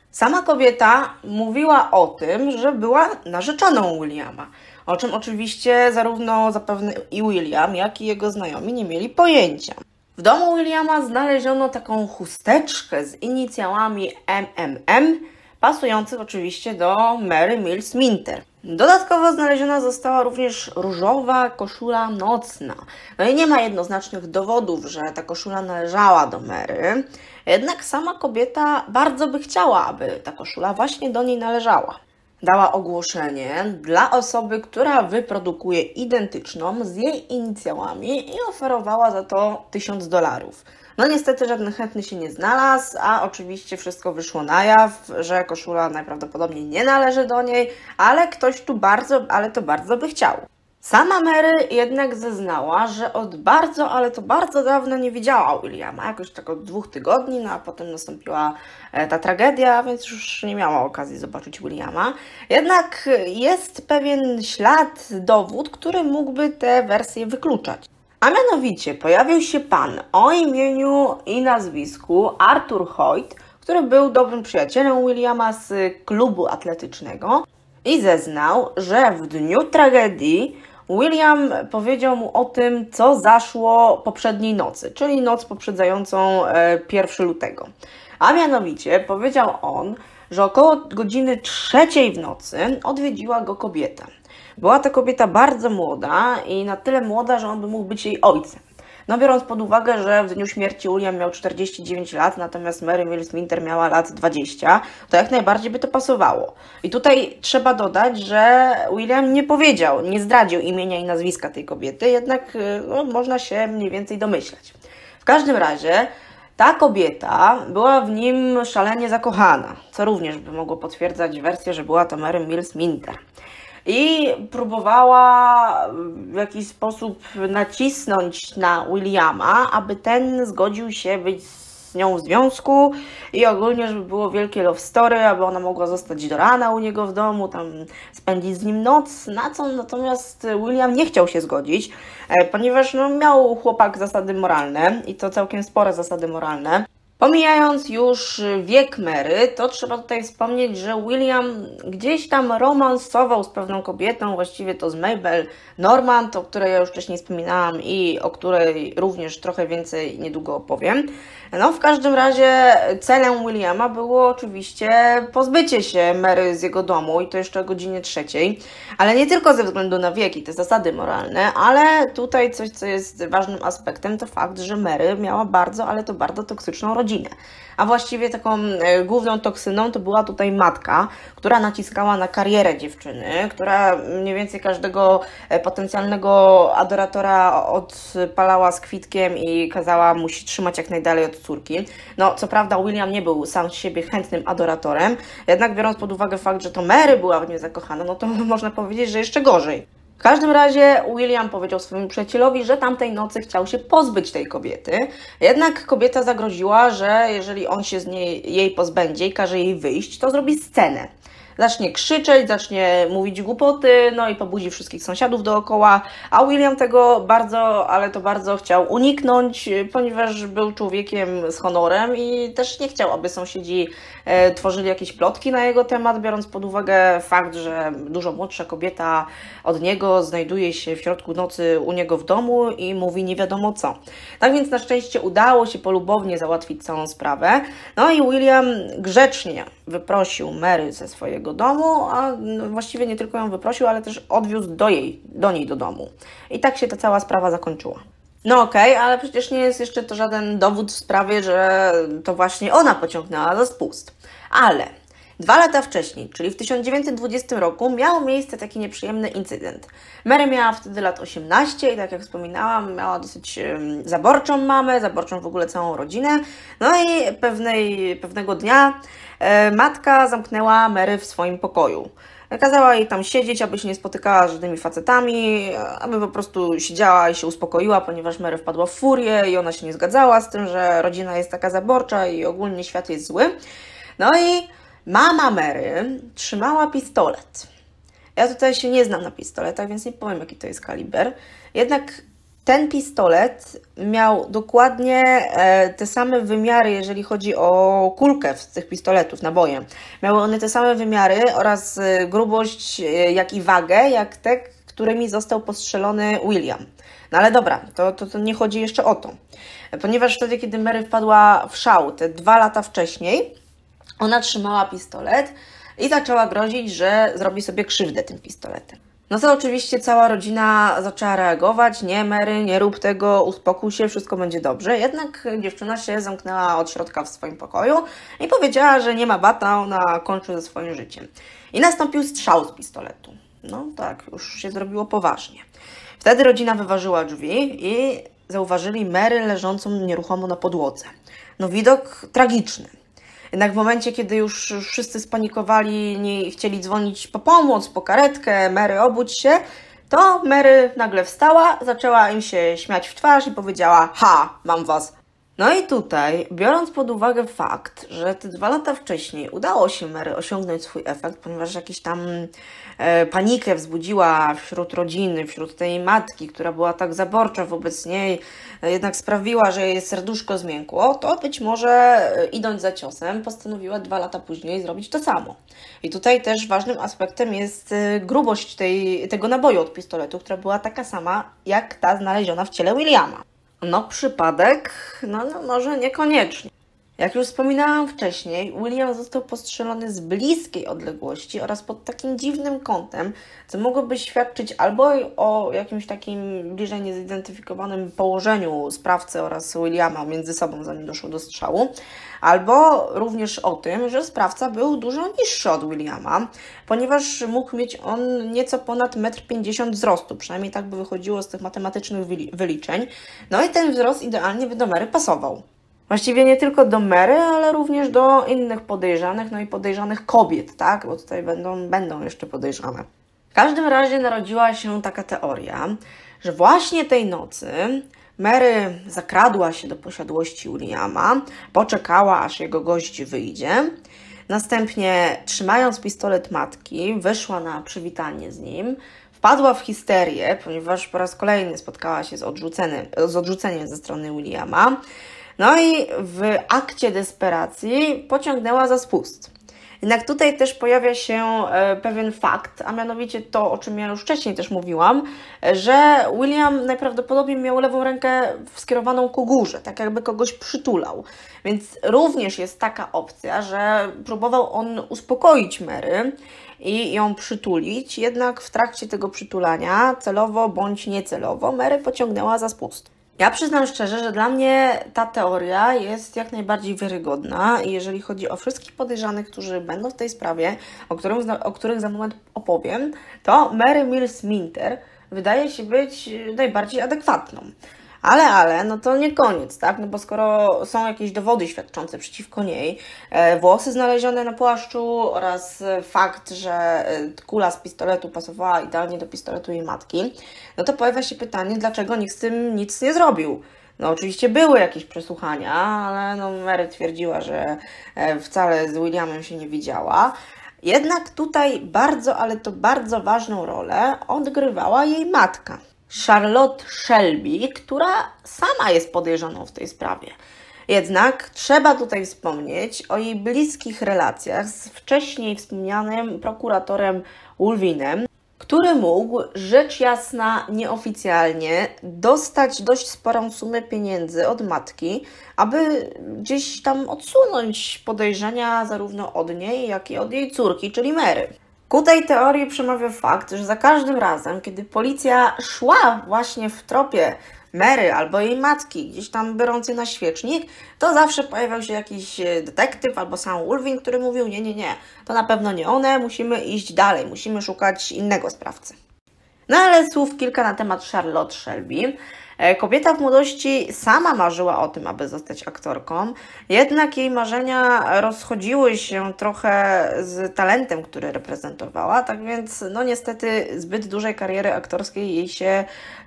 Speaker 1: Sama kobieta mówiła o tym, że była narzeczoną Williama, o czym oczywiście zarówno zapewne i William, jak i jego znajomi nie mieli pojęcia. W domu Williama znaleziono taką chusteczkę z inicjałami MMM, pasujących oczywiście do Mary Mills Minter. Dodatkowo znaleziona została również różowa koszula nocna. No i nie ma jednoznacznych dowodów, że ta koszula należała do Mary, jednak sama kobieta bardzo by chciała, aby ta koszula właśnie do niej należała. Dała ogłoszenie dla osoby, która wyprodukuje identyczną z jej inicjałami i oferowała za to $1000. No niestety żaden chętny się nie znalazł, a oczywiście wszystko wyszło na jaw, że koszula najprawdopodobniej nie należy do niej, ale ktoś tu bardzo by chciał. Sama Mary jednak zeznała, że od bardzo, ale to bardzo dawno nie widziała Williama, jakoś tak od 2 tygodni, no a potem nastąpiła ta tragedia, więc już nie miała okazji zobaczyć Williama. Jednak jest pewien ślad, dowód, który mógłby te wersje wykluczać. A mianowicie pojawił się pan o imieniu i nazwisku Arthur Hoyt, który był dobrym przyjacielem Williama z klubu atletycznego i zeznał, że w dniu tragedii William powiedział mu o tym, co zaszło poprzedniej nocy, czyli noc poprzedzającą 1 lutego. A mianowicie powiedział on, że około godziny 3 w nocy odwiedziła go kobieta. Była to kobieta bardzo młoda i na tyle młoda, że on by mógł być jej ojcem. No biorąc pod uwagę, że w dniu śmierci William miał 49 lat, natomiast Mary Mills Minter miała lat 20, to jak najbardziej by to pasowało. I tutaj trzeba dodać, że William nie powiedział, nie zdradził imienia i nazwiska tej kobiety, jednak można się mniej więcej domyślać. W każdym razie ta kobieta była w nim szalenie zakochana, co również by mogło potwierdzać wersję, że była to Mary Mills Minter. I próbowała w jakiś sposób nacisnąć na Williama, aby ten zgodził się być z nią w związku i ogólnie, żeby było wielkie love story, aby ona mogła zostać do rana u niego w domu, tam spędzić z nim noc, na co natomiast William nie chciał się zgodzić, ponieważ miał chłopak zasady moralne i to całkiem spore zasady moralne. Pomijając już wiek Mary, to trzeba tutaj wspomnieć, że William gdzieś tam romansował z pewną kobietą, właściwie to z Mabel Normand, o której ja już wcześniej wspominałam i o której również trochę więcej niedługo opowiem. No w każdym razie celem Williama było oczywiście pozbycie się Mary z jego domu i to jeszcze o godzinie 3, ale nie tylko ze względu na wiek i te zasady moralne, ale tutaj coś, co jest ważnym aspektem, to fakt, że Mary miała bardzo, ale to bardzo toksyczną rodzinę. A właściwie taką główną toksyną to była tutaj matka, która naciskała na karierę dziewczyny, która mniej więcej każdego potencjalnego adoratora odpalała z kwitkiem i kazała mu się trzymać jak najdalej od córki. No, co prawda William nie był sam z siebie chętnym adoratorem, jednak biorąc pod uwagę fakt, że to Mary była w nim zakochana, no to można powiedzieć, że jeszcze gorzej. W każdym razie William powiedział swojemu przyjacielowi, że tamtej nocy chciał się pozbyć tej kobiety, jednak kobieta zagroziła, że jeżeli on się jej pozbędzie i każe jej wyjść, to zrobi scenę. Zacznie krzyczeć, zacznie mówić głupoty, no i pobudzi wszystkich sąsiadów dookoła, a William tego bardzo, ale to bardzo chciał uniknąć, ponieważ był człowiekiem z honorem i też nie chciał, aby sąsiedzi tworzyli jakieś plotki na jego temat, biorąc pod uwagę fakt, że dużo młodsza kobieta od niego znajduje się w środku nocy u niego w domu i mówi nie wiadomo co. Tak więc na szczęście udało się polubownie załatwić całą sprawę, no i William grzecznie wyprosił Mary ze swojego domu, a właściwie nie tylko ją wyprosił, ale też odwiózł do niej do domu. I tak się ta cała sprawa zakończyła. No okej, ale przecież nie jest jeszcze to żaden dowód w sprawie, że to właśnie ona pociągnęła za spust. Ale 2 lata wcześniej, czyli w 1920 roku, miał miejsce taki nieprzyjemny incydent. Mary miała wtedy lat 18 i tak jak wspominałam, miała dosyć zaborczą mamę, zaborczą w ogóle całą rodzinę. No i pewnego dnia matka zamknęła Mary w swoim pokoju. Kazała jej tam siedzieć, aby się nie spotykała z żadnymi facetami, aby po prostu siedziała i się uspokoiła, ponieważ Mary wpadła w furię i ona się nie zgadzała z tym, że rodzina jest taka zaborcza i ogólnie świat jest zły. No i mama Mary trzymała pistolet. Ja tutaj się nie znam na pistoletach, więc nie powiem, jaki to jest kaliber. Jednak Ten pistolet miał dokładnie te same wymiary, jeżeli chodzi o kulkę z tych pistoletów, naboje. Miały one te same wymiary oraz grubość, jak i wagę, jak te, którymi został postrzelony William. No ale dobra, to nie chodzi jeszcze o to. Ponieważ wtedy, kiedy Mary wpadła w szał, te 2 lata wcześniej, ona trzymała pistolet i zaczęła grozić, że zrobi sobie krzywdę tym pistoletem. No to oczywiście cała rodzina zaczęła reagować, nie Mary, nie rób tego, uspokój się, wszystko będzie dobrze. Jednak dziewczyna się zamknęła od środka w swoim pokoju i powiedziała, że nie ma bata, ona kończy ze swoim życiem. I nastąpił strzał z pistoletu. No tak, już się zrobiło poważnie. Wtedy rodzina wyważyła drzwi i zauważyli Mary leżącą nieruchomo na podłodze. No widok tragiczny. Jednak w momencie, kiedy już wszyscy spanikowali, nie chcieli dzwonić po pomoc, po karetkę, Mary obudź się, to Mary nagle wstała, zaczęła im się śmiać w twarz i powiedziała: ha, mam was. No i tutaj, biorąc pod uwagę fakt, że te 2 lata wcześniej udało się Mary osiągnąć swój efekt, ponieważ jakąś tam panikę wzbudziła wśród rodziny, wśród tej matki, która była tak zaborcza wobec niej, jednak sprawiła, że jej serduszko zmiękło, to być może idąc za ciosem postanowiła 2 lata później zrobić to samo. I tutaj też ważnym aspektem jest grubość tego naboju od pistoletu, która była taka sama jak ta znaleziona w ciele Williama. No przypadek, no może niekoniecznie. Jak już wspominałam wcześniej, William został postrzelony z bliskiej odległości oraz pod takim dziwnym kątem, co mogłoby świadczyć albo o jakimś takim bliżej niezidentyfikowanym położeniu sprawcy oraz Williama między sobą, zanim doszło do strzału, albo również o tym, że sprawca był dużo niższy od Williama, ponieważ mógł mieć on nieco ponad 1,50 m wzrostu, przynajmniej tak by wychodziło z tych matematycznych wyliczeń. No i ten wzrost idealnie by do Mary pasował. Właściwie nie tylko do Mary, ale również do innych podejrzanych, no i podejrzanych kobiet, tak? Bo tutaj będą jeszcze podejrzane. W każdym razie narodziła się taka teoria, że właśnie tej nocy Mary zakradła się do posiadłości Williama, poczekała, aż jego gość wyjdzie. Następnie, trzymając pistolet matki, wyszła na przywitanie z nim. Wpadła w histerię, ponieważ po raz kolejny spotkała się z odrzuceniem ze strony Williama. No i w akcie desperacji pociągnęła za spust. Jednak tutaj też pojawia się pewien fakt, a mianowicie to, o czym ja już wcześniej też mówiłam, że William najprawdopodobniej miał lewą rękę skierowaną ku górze, tak jakby kogoś przytulał. Więc również jest taka opcja, że próbował on uspokoić Mary i ją przytulić, jednak w trakcie tego przytulania, celowo bądź niecelowo, Mary pociągnęła za spust. Ja przyznam szczerze, że dla mnie ta teoria jest jak najbardziej wiarygodna i jeżeli chodzi o wszystkich podejrzanych, którzy będą w tej sprawie, o których za moment opowiem, to Mary Mills Minter wydaje się być najbardziej adekwatną. Ale, no to nie koniec, tak? No bo skoro są jakieś dowody świadczące przeciwko niej, włosy znalezione na płaszczu oraz fakt, że kula z pistoletu pasowała idealnie do pistoletu jej matki, no to pojawia się pytanie, dlaczego nikt z tym nic nie zrobił. No oczywiście były jakieś przesłuchania, ale no Mary twierdziła, że wcale z Williamem się nie widziała. Jednak tutaj bardzo ważną rolę odgrywała jej matka, Charlotte Shelby, która sama jest podejrzaną w tej sprawie. Jednak trzeba tutaj wspomnieć o jej bliskich relacjach z wcześniej wspomnianym prokuratorem Ulvinem, który mógł, rzecz jasna, nieoficjalnie dostać dość sporą sumę pieniędzy od matki, aby gdzieś tam odsunąć podejrzenia zarówno od niej, jak i od jej córki, czyli Mary. Ku tej teorii przemawia fakt, że za każdym razem, kiedy policja szła właśnie w tropie Mary albo jej matki, gdzieś tam biorący na świecznik, to zawsze pojawiał się jakiś detektyw albo sam Ulvin, który mówił: nie, to na pewno nie one, musimy iść dalej, musimy szukać innego sprawcy. No ale słów kilka na temat Charlotte Shelby. Kobieta w młodości sama marzyła o tym, aby zostać aktorką, jednak jej marzenia rozchodziły się trochę z talentem, który reprezentowała, tak więc no niestety zbyt dużej kariery aktorskiej jej się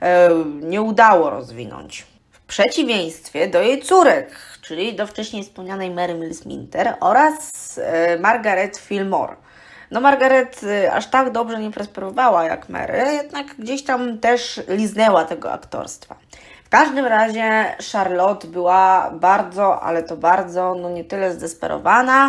Speaker 1: nie udało rozwinąć. W przeciwieństwie do jej córek, czyli do wcześniej wspomnianej Mary Mills Minter oraz Margaret Fillmore. No Margaret aż tak dobrze nie prosperowała jak Mary, jednak gdzieś tam też liznęła tego aktorstwa. W każdym razie Charlotte była bardzo, ale to bardzo, no nie tyle zdesperowana,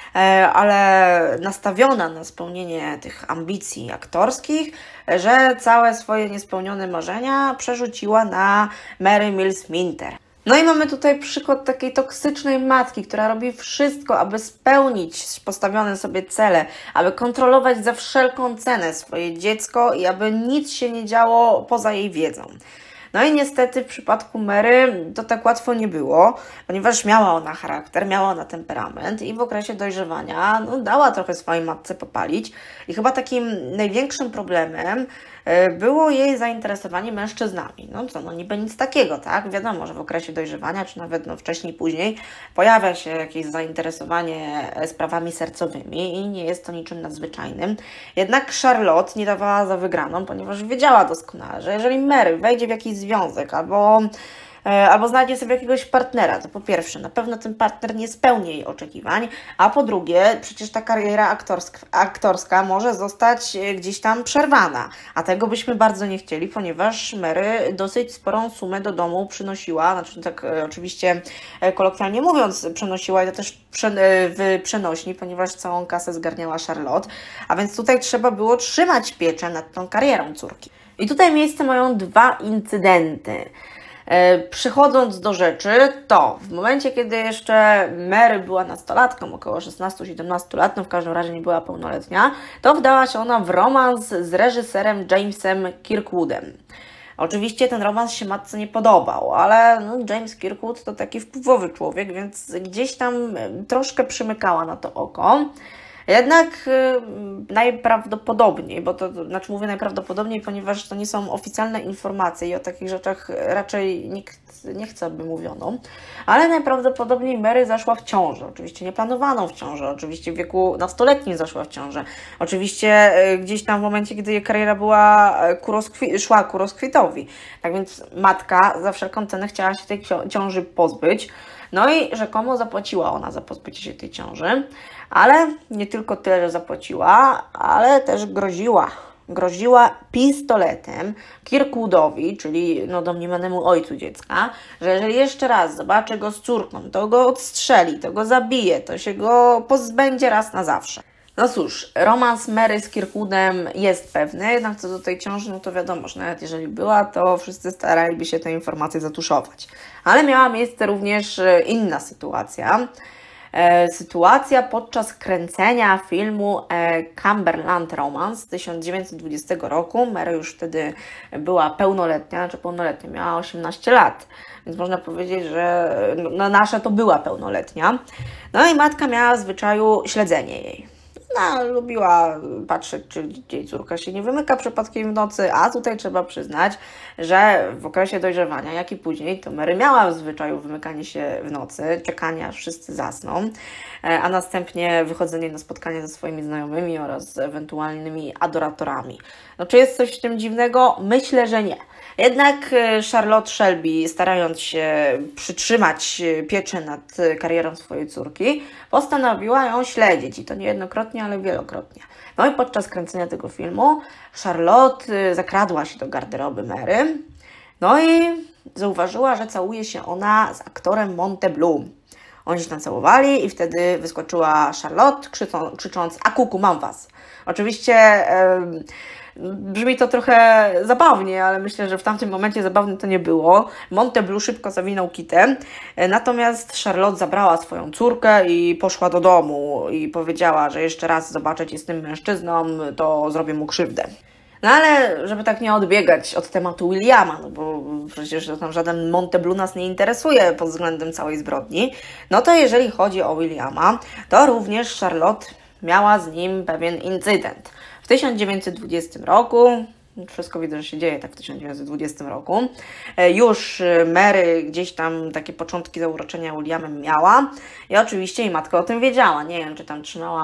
Speaker 1: ale nastawiona na spełnienie tych ambicji aktorskich, że całe swoje niespełnione marzenia przerzuciła na Mary Mills Minter. No i mamy tutaj przykład takiej toksycznej matki, która robi wszystko, aby spełnić postawione sobie cele, aby kontrolować za wszelką cenę swoje dziecko i aby nic się nie działo poza jej wiedzą. No i niestety w przypadku Mary to tak łatwo nie było, ponieważ miała ona charakter, miała ona temperament i w okresie dojrzewania dała trochę swojej matce popalić. I chyba takim największym problemem było jej zainteresowanie mężczyznami. No co, niby nic takiego, tak? Wiadomo, że w okresie dojrzewania, czy nawet wcześniej, później pojawia się jakieś zainteresowanie sprawami sercowymi i nie jest to niczym nadzwyczajnym. Jednak Charlotte nie dawała za wygraną, ponieważ wiedziała doskonale, że jeżeli Mary wejdzie w jakiś związek albo znajdzie sobie jakiegoś partnera, to po pierwsze, na pewno ten partner nie spełni jej oczekiwań, a po drugie, przecież ta kariera aktorska może zostać gdzieś tam przerwana, a tego byśmy bardzo nie chcieli, ponieważ Mary dosyć sporą sumę do domu przynosiła, znaczy tak oczywiście kolokwialnie mówiąc, przynosiła i to też w przenośni, ponieważ całą kasę zgarniała Charlotte, a więc tutaj trzeba było trzymać pieczę nad tą karierą córki. I tutaj miejsce mają dwa incydenty. Przechodząc do rzeczy, to w momencie, kiedy jeszcze Mary była nastolatką, około 16-17 lat, w każdym razie nie była pełnoletnia, to wdała się ona w romans z reżyserem Jamesem Kirkwoodem. Oczywiście ten romans się matce nie podobał, ale James Kirkwood to taki wpływowy człowiek, więc gdzieś tam troszkę przymykała na to oko. Jednak najprawdopodobniej, bo to znaczy mówię najprawdopodobniej, ponieważ to nie są oficjalne informacje i o takich rzeczach raczej nikt nie chce, aby mówiono, ale najprawdopodobniej Mary zaszła w ciążę, oczywiście nieplanowaną w ciążę, oczywiście w wieku nastoletnim zaszła w ciążę, oczywiście gdzieś tam w momencie, gdy jej kariera szła ku rozkwitowi, tak więc matka za wszelką cenę chciała się tej ciąży pozbyć. No i rzekomo zapłaciła ona za pozbycie się tej ciąży, ale nie tylko tyle, że zapłaciła, ale też groziła. Groziła pistoletem Kirkwoodowi, czyli domniemanemu ojcu dziecka, że jeżeli jeszcze raz zobaczy go z córką, to go odstrzeli, to go zabije, to się go pozbędzie raz na zawsze. No cóż, romans Mary z Kirkwoodem jest pewny, jednak co do tej ciąży, to wiadomo, że nawet jeżeli była, to wszyscy staraliby się tę informację zatuszować. Ale miała miejsce również inna sytuacja. Sytuacja podczas kręcenia filmu Cumberland Romance z 1920 roku. Mary już wtedy była pełnoletnia, miała 18 lat, więc można powiedzieć, że nasza to była pełnoletnia. No i matka miała w zwyczaju śledzenie jej. Lubiła patrzeć, czy jej córka się nie wymyka przypadkiem w nocy, a tutaj trzeba przyznać, że w okresie dojrzewania, jak i później, to Mary miała w zwyczaju wymykanie się w nocy, czekanie aż wszyscy zasną, a następnie wychodzenie na spotkanie ze swoimi znajomymi oraz ewentualnymi adoratorami. Czy jest coś w tym dziwnego? Myślę, że nie. Jednak Charlotte Shelby, starając się przytrzymać pieczę nad karierą swojej córki, postanowiła ją śledzić i to niejednokrotnie, ale wielokrotnie. No i podczas kręcenia tego filmu Charlotte zakradła się do garderoby Mary, no i zauważyła, że całuje się ona z aktorem Monteblu. Oni się tam całowali i wtedy wyskoczyła Charlotte, krzycząc: "A kuku, mam was!" Oczywiście brzmi to trochę zabawnie, ale myślę, że w tamtym momencie zabawne to nie było. Monteblu szybko zawinął kitę, natomiast Charlotte zabrała swoją córkę i poszła do domu i powiedziała, że jeszcze raz zobaczę cię z tym mężczyzną, to zrobię mu krzywdę. No ale żeby tak nie odbiegać od tematu Williama, bo przecież to tam żaden Monteblu nas nie interesuje pod względem całej zbrodni, no to jeżeli chodzi o Williama, to również Charlotte miała z nim pewien incydent. W 1920 roku Wszystko widzę, że się dzieje tak w 1920 roku. Już Mary gdzieś tam takie początki zauroczenia Williamem miała i oczywiście jej matka o tym wiedziała. Nie wiem, czy tam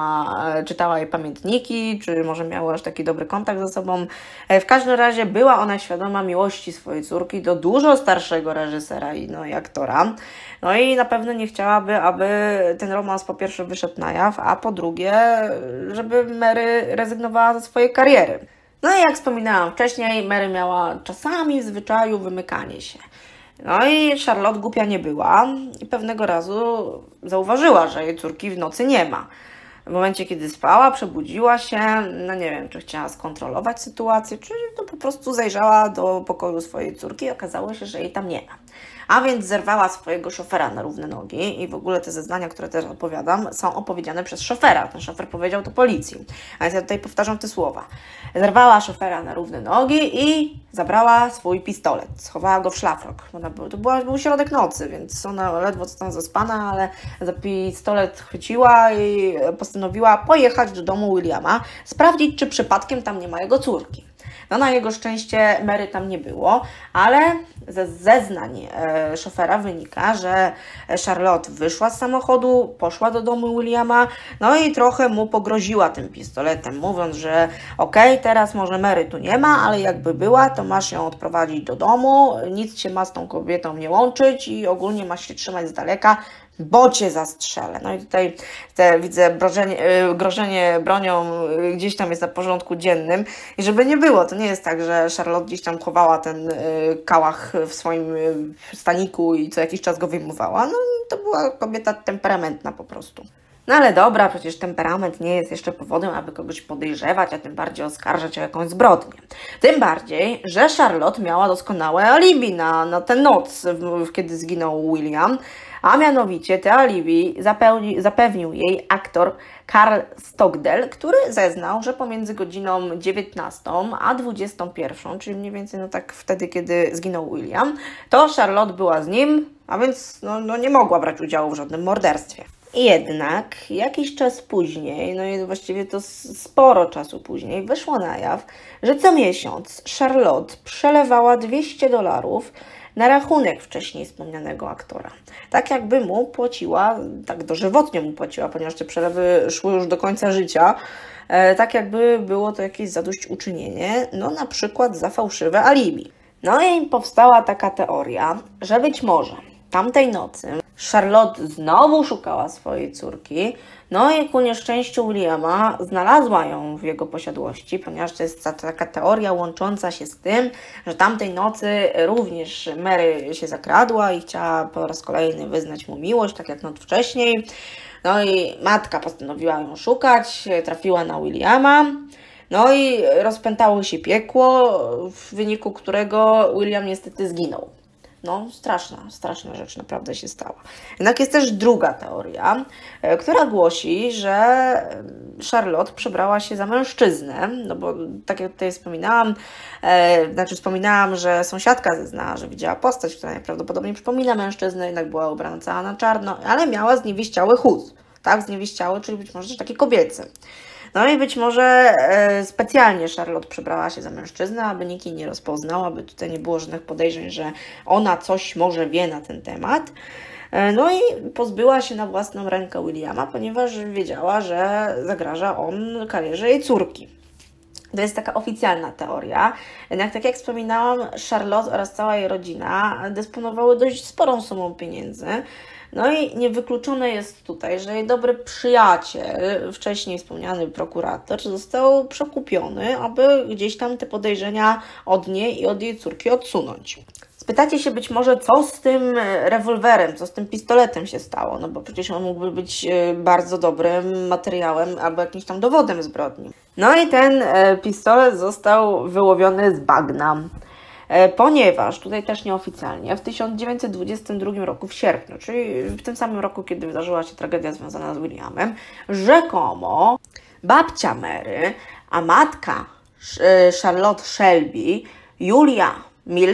Speaker 1: czytała jej pamiętniki, czy może miała aż taki dobry kontakt ze sobą. W każdym razie była ona świadoma miłości swojej córki do dużo starszego reżysera i aktora. No i na pewno nie chciałaby, aby ten romans po pierwsze wyszedł na jaw, a po drugie, żeby Mary rezygnowała ze swojej kariery. No i jak wspominałam wcześniej, Mary miała czasami w zwyczaju wymykanie się. No i Charlotte głupia nie była i pewnego razu zauważyła, że jej córki w nocy nie ma. W momencie, kiedy spała, przebudziła się, no nie wiem, czy chciała skontrolować sytuację, czy to po prostu zajrzała do pokoju swojej córki i okazało się, że jej tam nie ma. A więc zerwała swojego szofera na równe nogi i w ogóle te zeznania, które też opowiadam, są opowiedziane przez szofera. Ten szofer powiedział to policji. A więc ja tutaj powtarzam te słowa. Zerwała szofera na równe nogi i zabrała swój pistolet. Schowała go w szlafrok. Był środek nocy, więc ona ledwo co tam zaspana, ale za pistolet chwyciła i postanowiła pojechać do domu Williama, sprawdzić, czy przypadkiem tam nie ma jego córki. No na jego szczęście Mary tam nie było, ale ze zeznań szofera wynika, że Charlotte wyszła z samochodu, poszła do domu Williama, no i trochę mu pogroziła tym pistoletem, mówiąc, że okej, teraz może Mary tu nie ma, ale jakby była, to masz ją odprowadzić do domu, nic się ma z tą kobietą nie łączyć i ogólnie masz się trzymać z daleka, bo cię zastrzelę. No i tutaj widzę grożenie bronią gdzieś tam jest na porządku dziennym i żeby nie było, to nie jest tak, że Charlotte gdzieś tam chowała ten kałach w swoim staniku i co jakiś czas go wyjmowała. No to była kobieta temperamentna po prostu. No ale dobra, przecież temperament nie jest jeszcze powodem, aby kogoś podejrzewać, a tym bardziej oskarżać o jakąś zbrodnię. Tym bardziej, że Charlotte miała doskonałe alibi na tę noc, kiedy zginął William, a mianowicie te alibi zapewnił jej aktor Carl Stockdale, który zeznał, że pomiędzy godziną 19 a 21, czyli mniej więcej tak wtedy, kiedy zginął William, to Charlotte była z nim, a więc nie mogła brać udziału w żadnym morderstwie. Jednak jakiś czas później, no i właściwie to sporo czasu później, wyszło na jaw, że co miesiąc Charlotte przelewała $200 na rachunek wcześniej wspomnianego aktora. Tak jakby mu płaciła, tak dożywotnio mu płaciła, ponieważ te przelewy szły już do końca życia, tak jakby było to jakieś zadośćuczynienie, no na przykład za fałszywe alibi. No i powstała taka teoria, że być może tamtej nocy Charlotte znowu szukała swojej córki, no i ku nieszczęściu Williama znalazła ją w jego posiadłości, ponieważ to jest taka teoria łącząca się z tym, że tamtej nocy również Mary się zakradła i chciała po raz kolejny wyznać mu miłość, tak jak noc wcześniej. No i matka postanowiła ją szukać, trafiła na Williama. No i rozpętało się piekło, w wyniku którego William niestety zginął. No, straszna rzecz naprawdę się stała. Jednak jest też druga teoria, która głosi, że Charlotte przebrała się za mężczyznę, no bo tak jak tutaj wspominałam, że sąsiadka zeznała, że widziała postać, która najprawdopodobniej przypomina mężczyznę, jednak była ubrana cała na czarno, ale miała zniewieściały chód, tak, zniewieściały, czyli być może też taki kobiecy. No i być może specjalnie Charlotte przebrała się za mężczyznę, aby nikt jej nie rozpoznał, aby tutaj nie było żadnych podejrzeń, że ona coś może wie na ten temat. No i pozbyła się na własną rękę Williama, ponieważ wiedziała, że zagraża on karierze jej córki. To jest taka oficjalna teoria. Jednak tak jak wspominałam, Charlotte oraz cała jej rodzina dysponowały dość sporą sumą pieniędzy. No i niewykluczone jest tutaj, że jej dobry przyjaciel, wcześniej wspomniany prokurator, został przekupiony, aby gdzieś tam te podejrzenia od niej i od jej córki odsunąć. Spytacie się być może, co z tym rewolwerem, co z tym pistoletem się stało, no bo przecież on mógłby być bardzo dobrym materiałem albo jakimś tam dowodem zbrodni. No i ten pistolet został wyłowiony z bagna. Ponieważ, tutaj też nieoficjalnie, w 1922 roku, w sierpniu, czyli w tym samym roku, kiedy wydarzyła się tragedia związana z Williamem, rzekomo babcia Mary, a matka Charlotte Shelby, Julia Mills,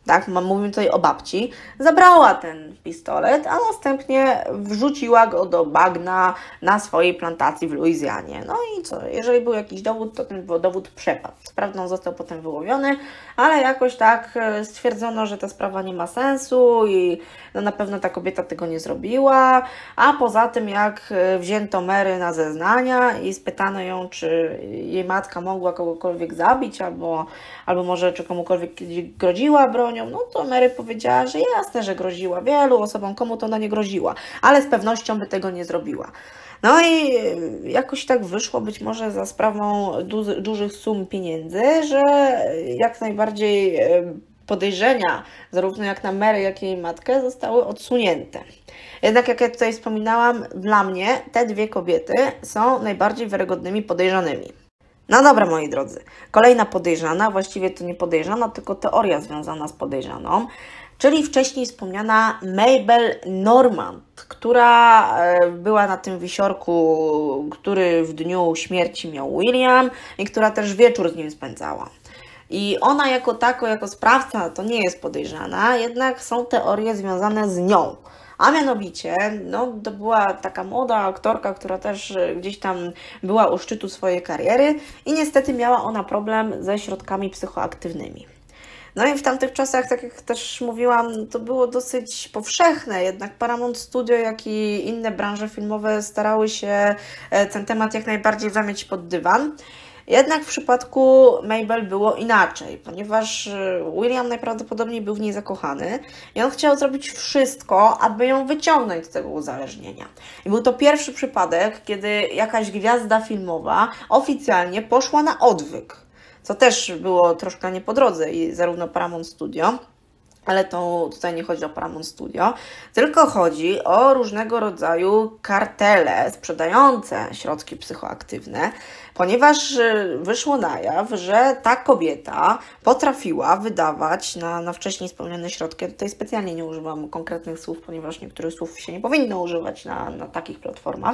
Speaker 1: tak, mówimy tutaj o babci, zabrała ten pistolet, a następnie wrzuciła go do bagna na swojej plantacji w Luizjanie. No i co, jeżeli był jakiś dowód, to ten dowód przepadł. Sprawdzą został potem wyłowiony, ale jakoś tak stwierdzono, że ta sprawa nie ma sensu i no na pewno ta kobieta tego nie zrobiła, a poza tym jak wzięto Mary na zeznania i spytano ją, czy jej matka mogła kogokolwiek zabić, albo może czy komukolwiek kiedyś groziła bronią, no to Mary powiedziała, że jasne, że groziła wielu osobom, komu to ona nie groziła, ale z pewnością by tego nie zrobiła. No i jakoś tak wyszło, być może za sprawą dużych sum pieniędzy, że jak najbardziej podejrzenia, zarówno jak na Mary, jak i jej matkę, zostały odsunięte. Jednak jak ja tutaj wspominałam, dla mnie te dwie kobiety są najbardziej wiarygodnymi podejrzanymi. No dobra, moi drodzy, kolejna podejrzana, właściwie to nie podejrzana, tylko teoria związana z podejrzaną, czyli wcześniej wspomniana Mabel Normand, która była na tym wisiorku, który w dniu śmierci miał William i która też wieczór z nim spędzała. I ona jako tako, jako sprawca to nie jest podejrzana, jednak są teorie związane z nią. A mianowicie, no, to była taka młoda aktorka, która też gdzieś tam była u szczytu swojej kariery i niestety miała ona problem ze środkami psychoaktywnymi. No i w tamtych czasach, tak jak też mówiłam, to było dosyć powszechne, jednak Paramount Studio, jak i inne branże filmowe starały się ten temat jak najbardziej zamieć pod dywan. Jednak w przypadku Mabel było inaczej, ponieważ William najprawdopodobniej był w niej zakochany i on chciał zrobić wszystko, aby ją wyciągnąć z tego uzależnienia. I był to pierwszy przypadek, kiedy jakaś gwiazda filmowa oficjalnie poszła na odwyk, co też było troszkę nie po drodze i zarówno Paramount Studio, ale to tutaj nie chodzi o Paramount Studio, tylko chodzi o różnego rodzaju kartele sprzedające środki psychoaktywne, ponieważ wyszło na jaw, że ta kobieta potrafiła wydawać na wcześniej wspomniane środki. Tutaj specjalnie nie używam konkretnych słów, ponieważ niektórych słów się nie powinno używać na takich platformach,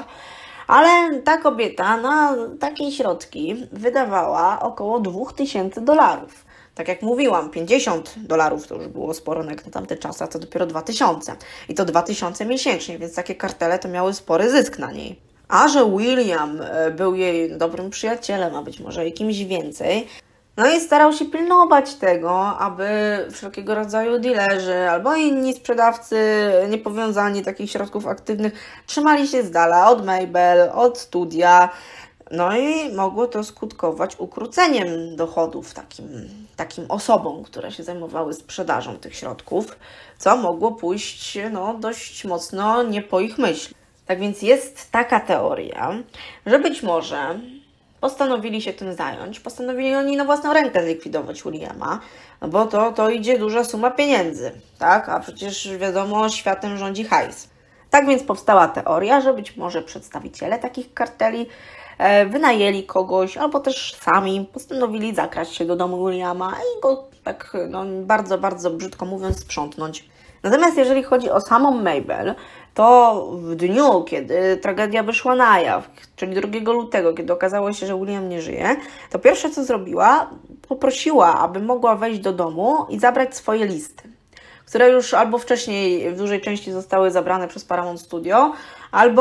Speaker 1: ale ta kobieta na takie środki wydawała około $2000. Tak jak mówiłam, $50 to już było sporo jak na tamte czasy, a to dopiero 2000. I to 2000 miesięcznie, więc takie kartele to miały spory zysk na niej. A że William był jej dobrym przyjacielem, a być może jakimś więcej, no i starał się pilnować tego, aby wszelkiego rodzaju dealerzy albo inni sprzedawcy niepowiązani takich środków aktywnych trzymali się z dala od Mabel, od studia. No i mogło to skutkować ukróceniem dochodów takim osobom, które się zajmowały sprzedażą tych środków, co mogło pójść dość mocno nie po ich myśli. Tak więc jest taka teoria, że być może postanowili się tym zająć, postanowili oni na własną rękę zlikwidować Williama, no bo to idzie duża suma pieniędzy, tak? A przecież wiadomo, światem rządzi hajs. Tak więc powstała teoria, że być może przedstawiciele takich karteli wynajęli kogoś, albo też sami postanowili zakraść się do domu Williama i go tak bardzo, bardzo brzydko mówiąc sprzątnąć. Natomiast jeżeli chodzi o samą Mabel, to w dniu, kiedy tragedia wyszła na jaw, czyli 2 lutego, kiedy okazało się, że William nie żyje, to pierwsze co zrobiła, poprosiła, aby mogła wejść do domu i zabrać swoje listy, które już albo wcześniej w dużej części zostały zabrane przez Paramount Studio, albo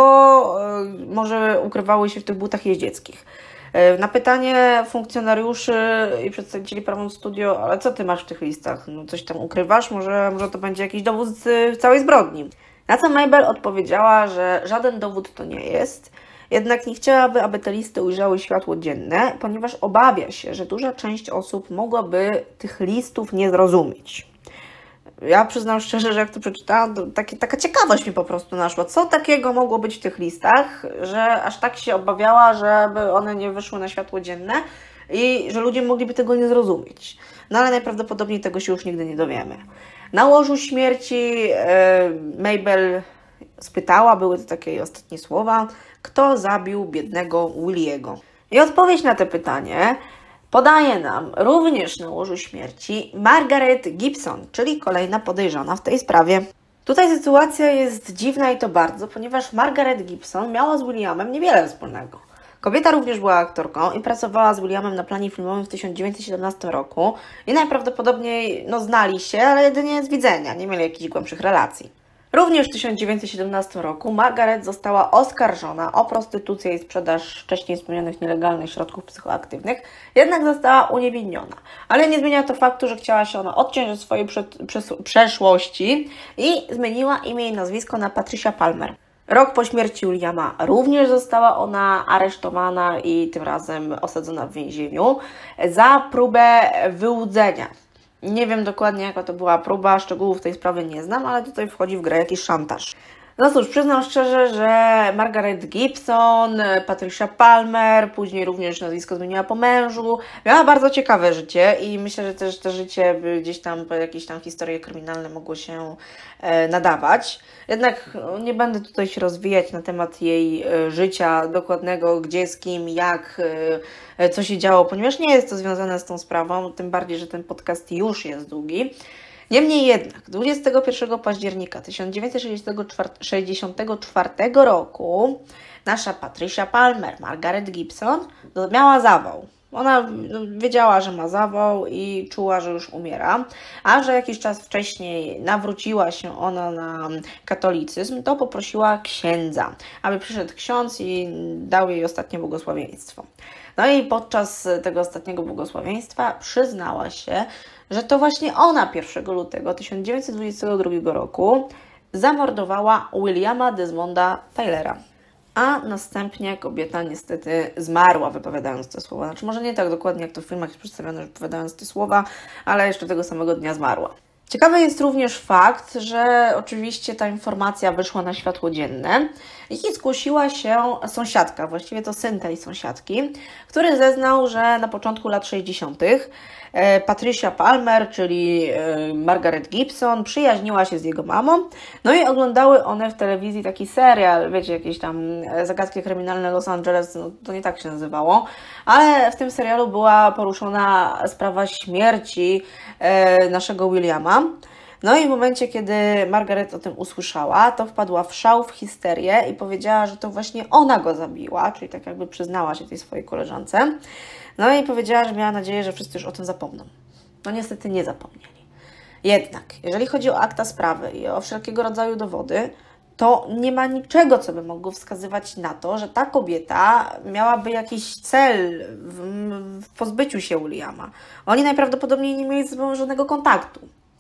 Speaker 1: może ukrywały się w tych butach jeździeckich. Na pytanie funkcjonariuszy i przedstawicieli Paramount Studio, ale co ty masz w tych listach? No coś tam ukrywasz? Może to będzie jakiś dowód z całej zbrodni? Na co Mabel odpowiedziała, że żaden dowód to nie jest, jednak nie chciałaby, aby te listy ujrzały światło dzienne, ponieważ obawia się, że duża część osób mogłaby tych listów nie zrozumieć. Ja przyznam szczerze, że jak to przeczytałam, to taka ciekawość mnie po prostu naszła. Co takiego mogło być w tych listach, że aż tak się obawiała, żeby one nie wyszły na światło dzienne i że ludzie mogliby tego nie zrozumieć. No ale najprawdopodobniej tego się już nigdy nie dowiemy. Na łożu śmierci Mabel spytała, były to takie jej ostatnie słowa, kto zabił biednego Williego. I odpowiedź na to pytanie podaje nam również na łożu śmierci Margaret Gibson, czyli kolejna podejrzana w tej sprawie. Tutaj sytuacja jest dziwna i to bardzo, ponieważ Margaret Gibson miała z Williamem niewiele wspólnego. Kobieta również była aktorką i pracowała z Williamem na planie filmowym w 1917 roku i najprawdopodobniej znali się, ale jedynie z widzenia, nie mieli jakichś głębszych relacji. Również w 1917 roku Margaret została oskarżona o prostytucję i sprzedaż wcześniej wspomnianych nielegalnych środków psychoaktywnych, jednak została uniewinniona. Ale nie zmienia to faktu, że chciała się ona odciąć od swojej przeszłości i zmieniła imię i nazwisko na Patricia Palmer. Rok po śmierci Williama również została ona aresztowana i tym razem osadzona w więzieniu za próbę wyłudzenia. Nie wiem dokładnie, jaka to była próba, szczegółów tej sprawy nie znam, ale tutaj wchodzi w grę jakiś szantaż. No cóż, przyznam szczerze, że Margaret Gibson, Patricia Palmer, później również nazwisko zmieniła po mężu, miała bardzo ciekawe życie i myślę, że też to życie by gdzieś tam, jakieś tam historie kryminalne mogło się nadawać. Jednak nie będę tutaj się rozwijać na temat jej życia dokładnego, gdzie, z kim, jak, co się działo, ponieważ nie jest to związane z tą sprawą, tym bardziej, że ten podcast już jest długi. Niemniej jednak 21 października 1964 roku nasza Patricia Palmer, Margaret Gibson, miała zawał. Ona wiedziała, że ma zawał i czuła, że już umiera, a że jakiś czas wcześniej nawróciła się ona na katolicyzm, to poprosiła księdza, aby przyszedł ksiądz i dał jej ostatnie błogosławieństwo. No i podczas tego ostatniego błogosławieństwa przyznała się, że to właśnie ona 1 lutego 1922 roku zamordowała Williama Desmonda Tylera. A następnie kobieta niestety zmarła, wypowiadając te słowa. Znaczy może nie tak dokładnie, jak to w filmach jest przedstawione, że wypowiadając te słowa, ale jeszcze tego samego dnia zmarła. Ciekawy jest również fakt, że oczywiście ta informacja wyszła na światło dzienne i zgłosiła się sąsiadka, właściwie to syn tej sąsiadki, który zeznał, że na początku lat 60. Patricia Palmer, czyli Margaret Gibson, przyjaźniła się z jego mamą, no i oglądały one w telewizji taki serial, wiecie, jakieś tam zagadki kryminalne Los Angeles, no to nie tak się nazywało, ale w tym serialu była poruszona sprawa śmierci naszego Williama. No i w momencie, kiedy Margaret o tym usłyszała, to wpadła w szał, w histerię i powiedziała, że to właśnie ona go zabiła, czyli tak jakby przyznała się tej swojej koleżance. No i powiedziała, że miała nadzieję, że wszyscy już o tym zapomną. No niestety nie zapomnieli. Jednak, jeżeli chodzi o akta sprawy i o wszelkiego rodzaju dowody, to nie ma niczego, co by mogło wskazywać na to, że ta kobieta miałaby jakiś cel w pozbyciu się Williama. Oni najprawdopodobniej nie mieli ze sobą żadnego kontaktu.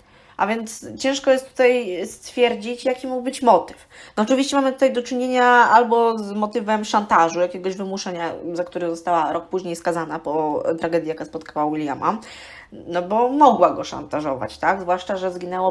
Speaker 1: A więc ciężko jest tutaj stwierdzić, jaki mógł być motyw. No oczywiście mamy tutaj do czynienia albo z motywem szantażu, jakiegoś wymuszenia, za które została rok później skazana po tragedii, jaka spotkała Williama. No bo mogła go szantażować, tak? Zwłaszcza, że zginęło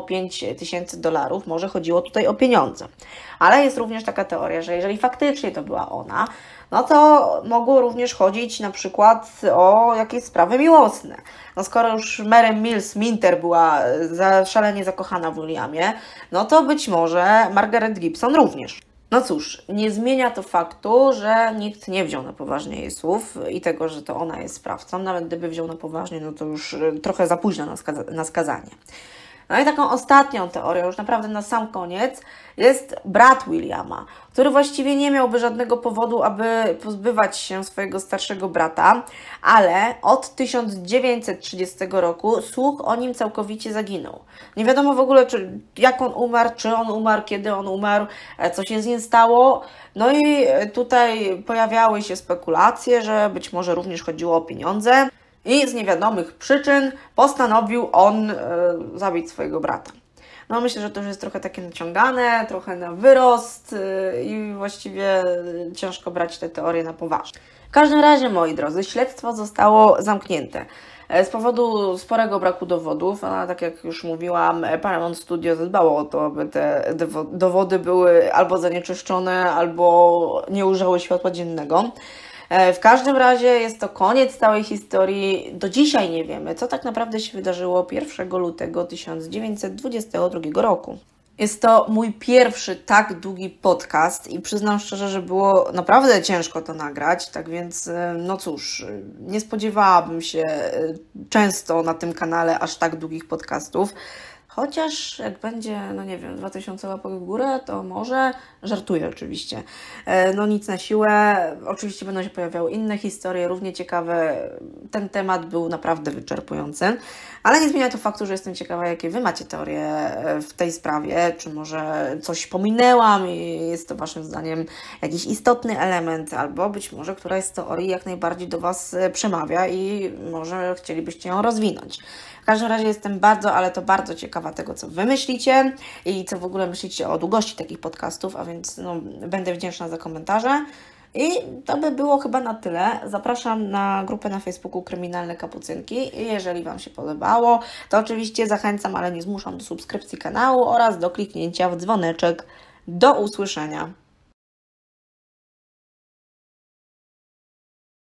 Speaker 1: $5000, może chodziło tutaj o pieniądze. Ale jest również taka teoria, że jeżeli faktycznie to była ona, no to mogło również chodzić na przykład o jakieś sprawy miłosne. No skoro już Mary Mills Minter była szalenie zakochana w Williamie, no to być może Margaret Gibson również. No cóż, nie zmienia to faktu, że nikt nie wziął na poważnie jej słów i tego, że to ona jest sprawcą. Nawet gdyby wziął na poważnie, no to już trochę za późno na skazanie. No i taką ostatnią teorią, już naprawdę na sam koniec, jest brat Williama, który właściwie nie miałby żadnego powodu, aby pozbywać się swojego starszego brata, ale od 1930 roku słuch o nim całkowicie zaginął. Nie wiadomo w ogóle, jak on umarł, czy on umarł, kiedy on umarł, co się z nim stało. No i tutaj pojawiały się spekulacje, że być może również chodziło o pieniądze. I z niewiadomych przyczyn postanowił on zabić swojego brata. No myślę, że to już jest trochę takie naciągane, trochę na wyrost i właściwie ciężko brać te teorie na poważnie. W każdym razie, moi drodzy, śledztwo zostało zamknięte. Z powodu sporego braku dowodów, a tak jak już mówiłam, Paramount Studio zadbało o to, aby te dowody były albo zanieczyszczone, albo nie ujrzały światła dziennego. W każdym razie jest to koniec całej historii. Do dzisiaj nie wiemy, co tak naprawdę się wydarzyło 1 lutego 1922 roku. Jest to mój pierwszy tak długi podcast i przyznam szczerze, że było naprawdę ciężko to nagrać, tak więc no cóż, nie spodziewałabym się często na tym kanale aż tak długich podcastów. Chociaż jak będzie, no nie wiem, 2000 łapek w górę, to może, żartuję oczywiście, no nic na siłę, oczywiście będą się pojawiały inne historie, równie ciekawe, ten temat był naprawdę wyczerpujący, ale nie zmienia to faktu, że jestem ciekawa, jakie Wy macie teorie w tej sprawie, czy może coś pominęłam i jest to Waszym zdaniem jakiś istotny element, albo być może któraś z teorii jak najbardziej do Was przemawia i może chcielibyście ją rozwinąć. W każdym razie jestem bardzo, ale to bardzo ciekawa tego, co Wy myślicie i co w ogóle myślicie o długości takich podcastów, a więc no, będę wdzięczna za komentarze. I to by było chyba na tyle. Zapraszam na grupę na Facebooku Kryminalne Kapucynki. Jeżeli Wam się podobało, to oczywiście zachęcam, ale nie zmuszam do subskrypcji kanału oraz do kliknięcia w dzwoneczek. Do usłyszenia.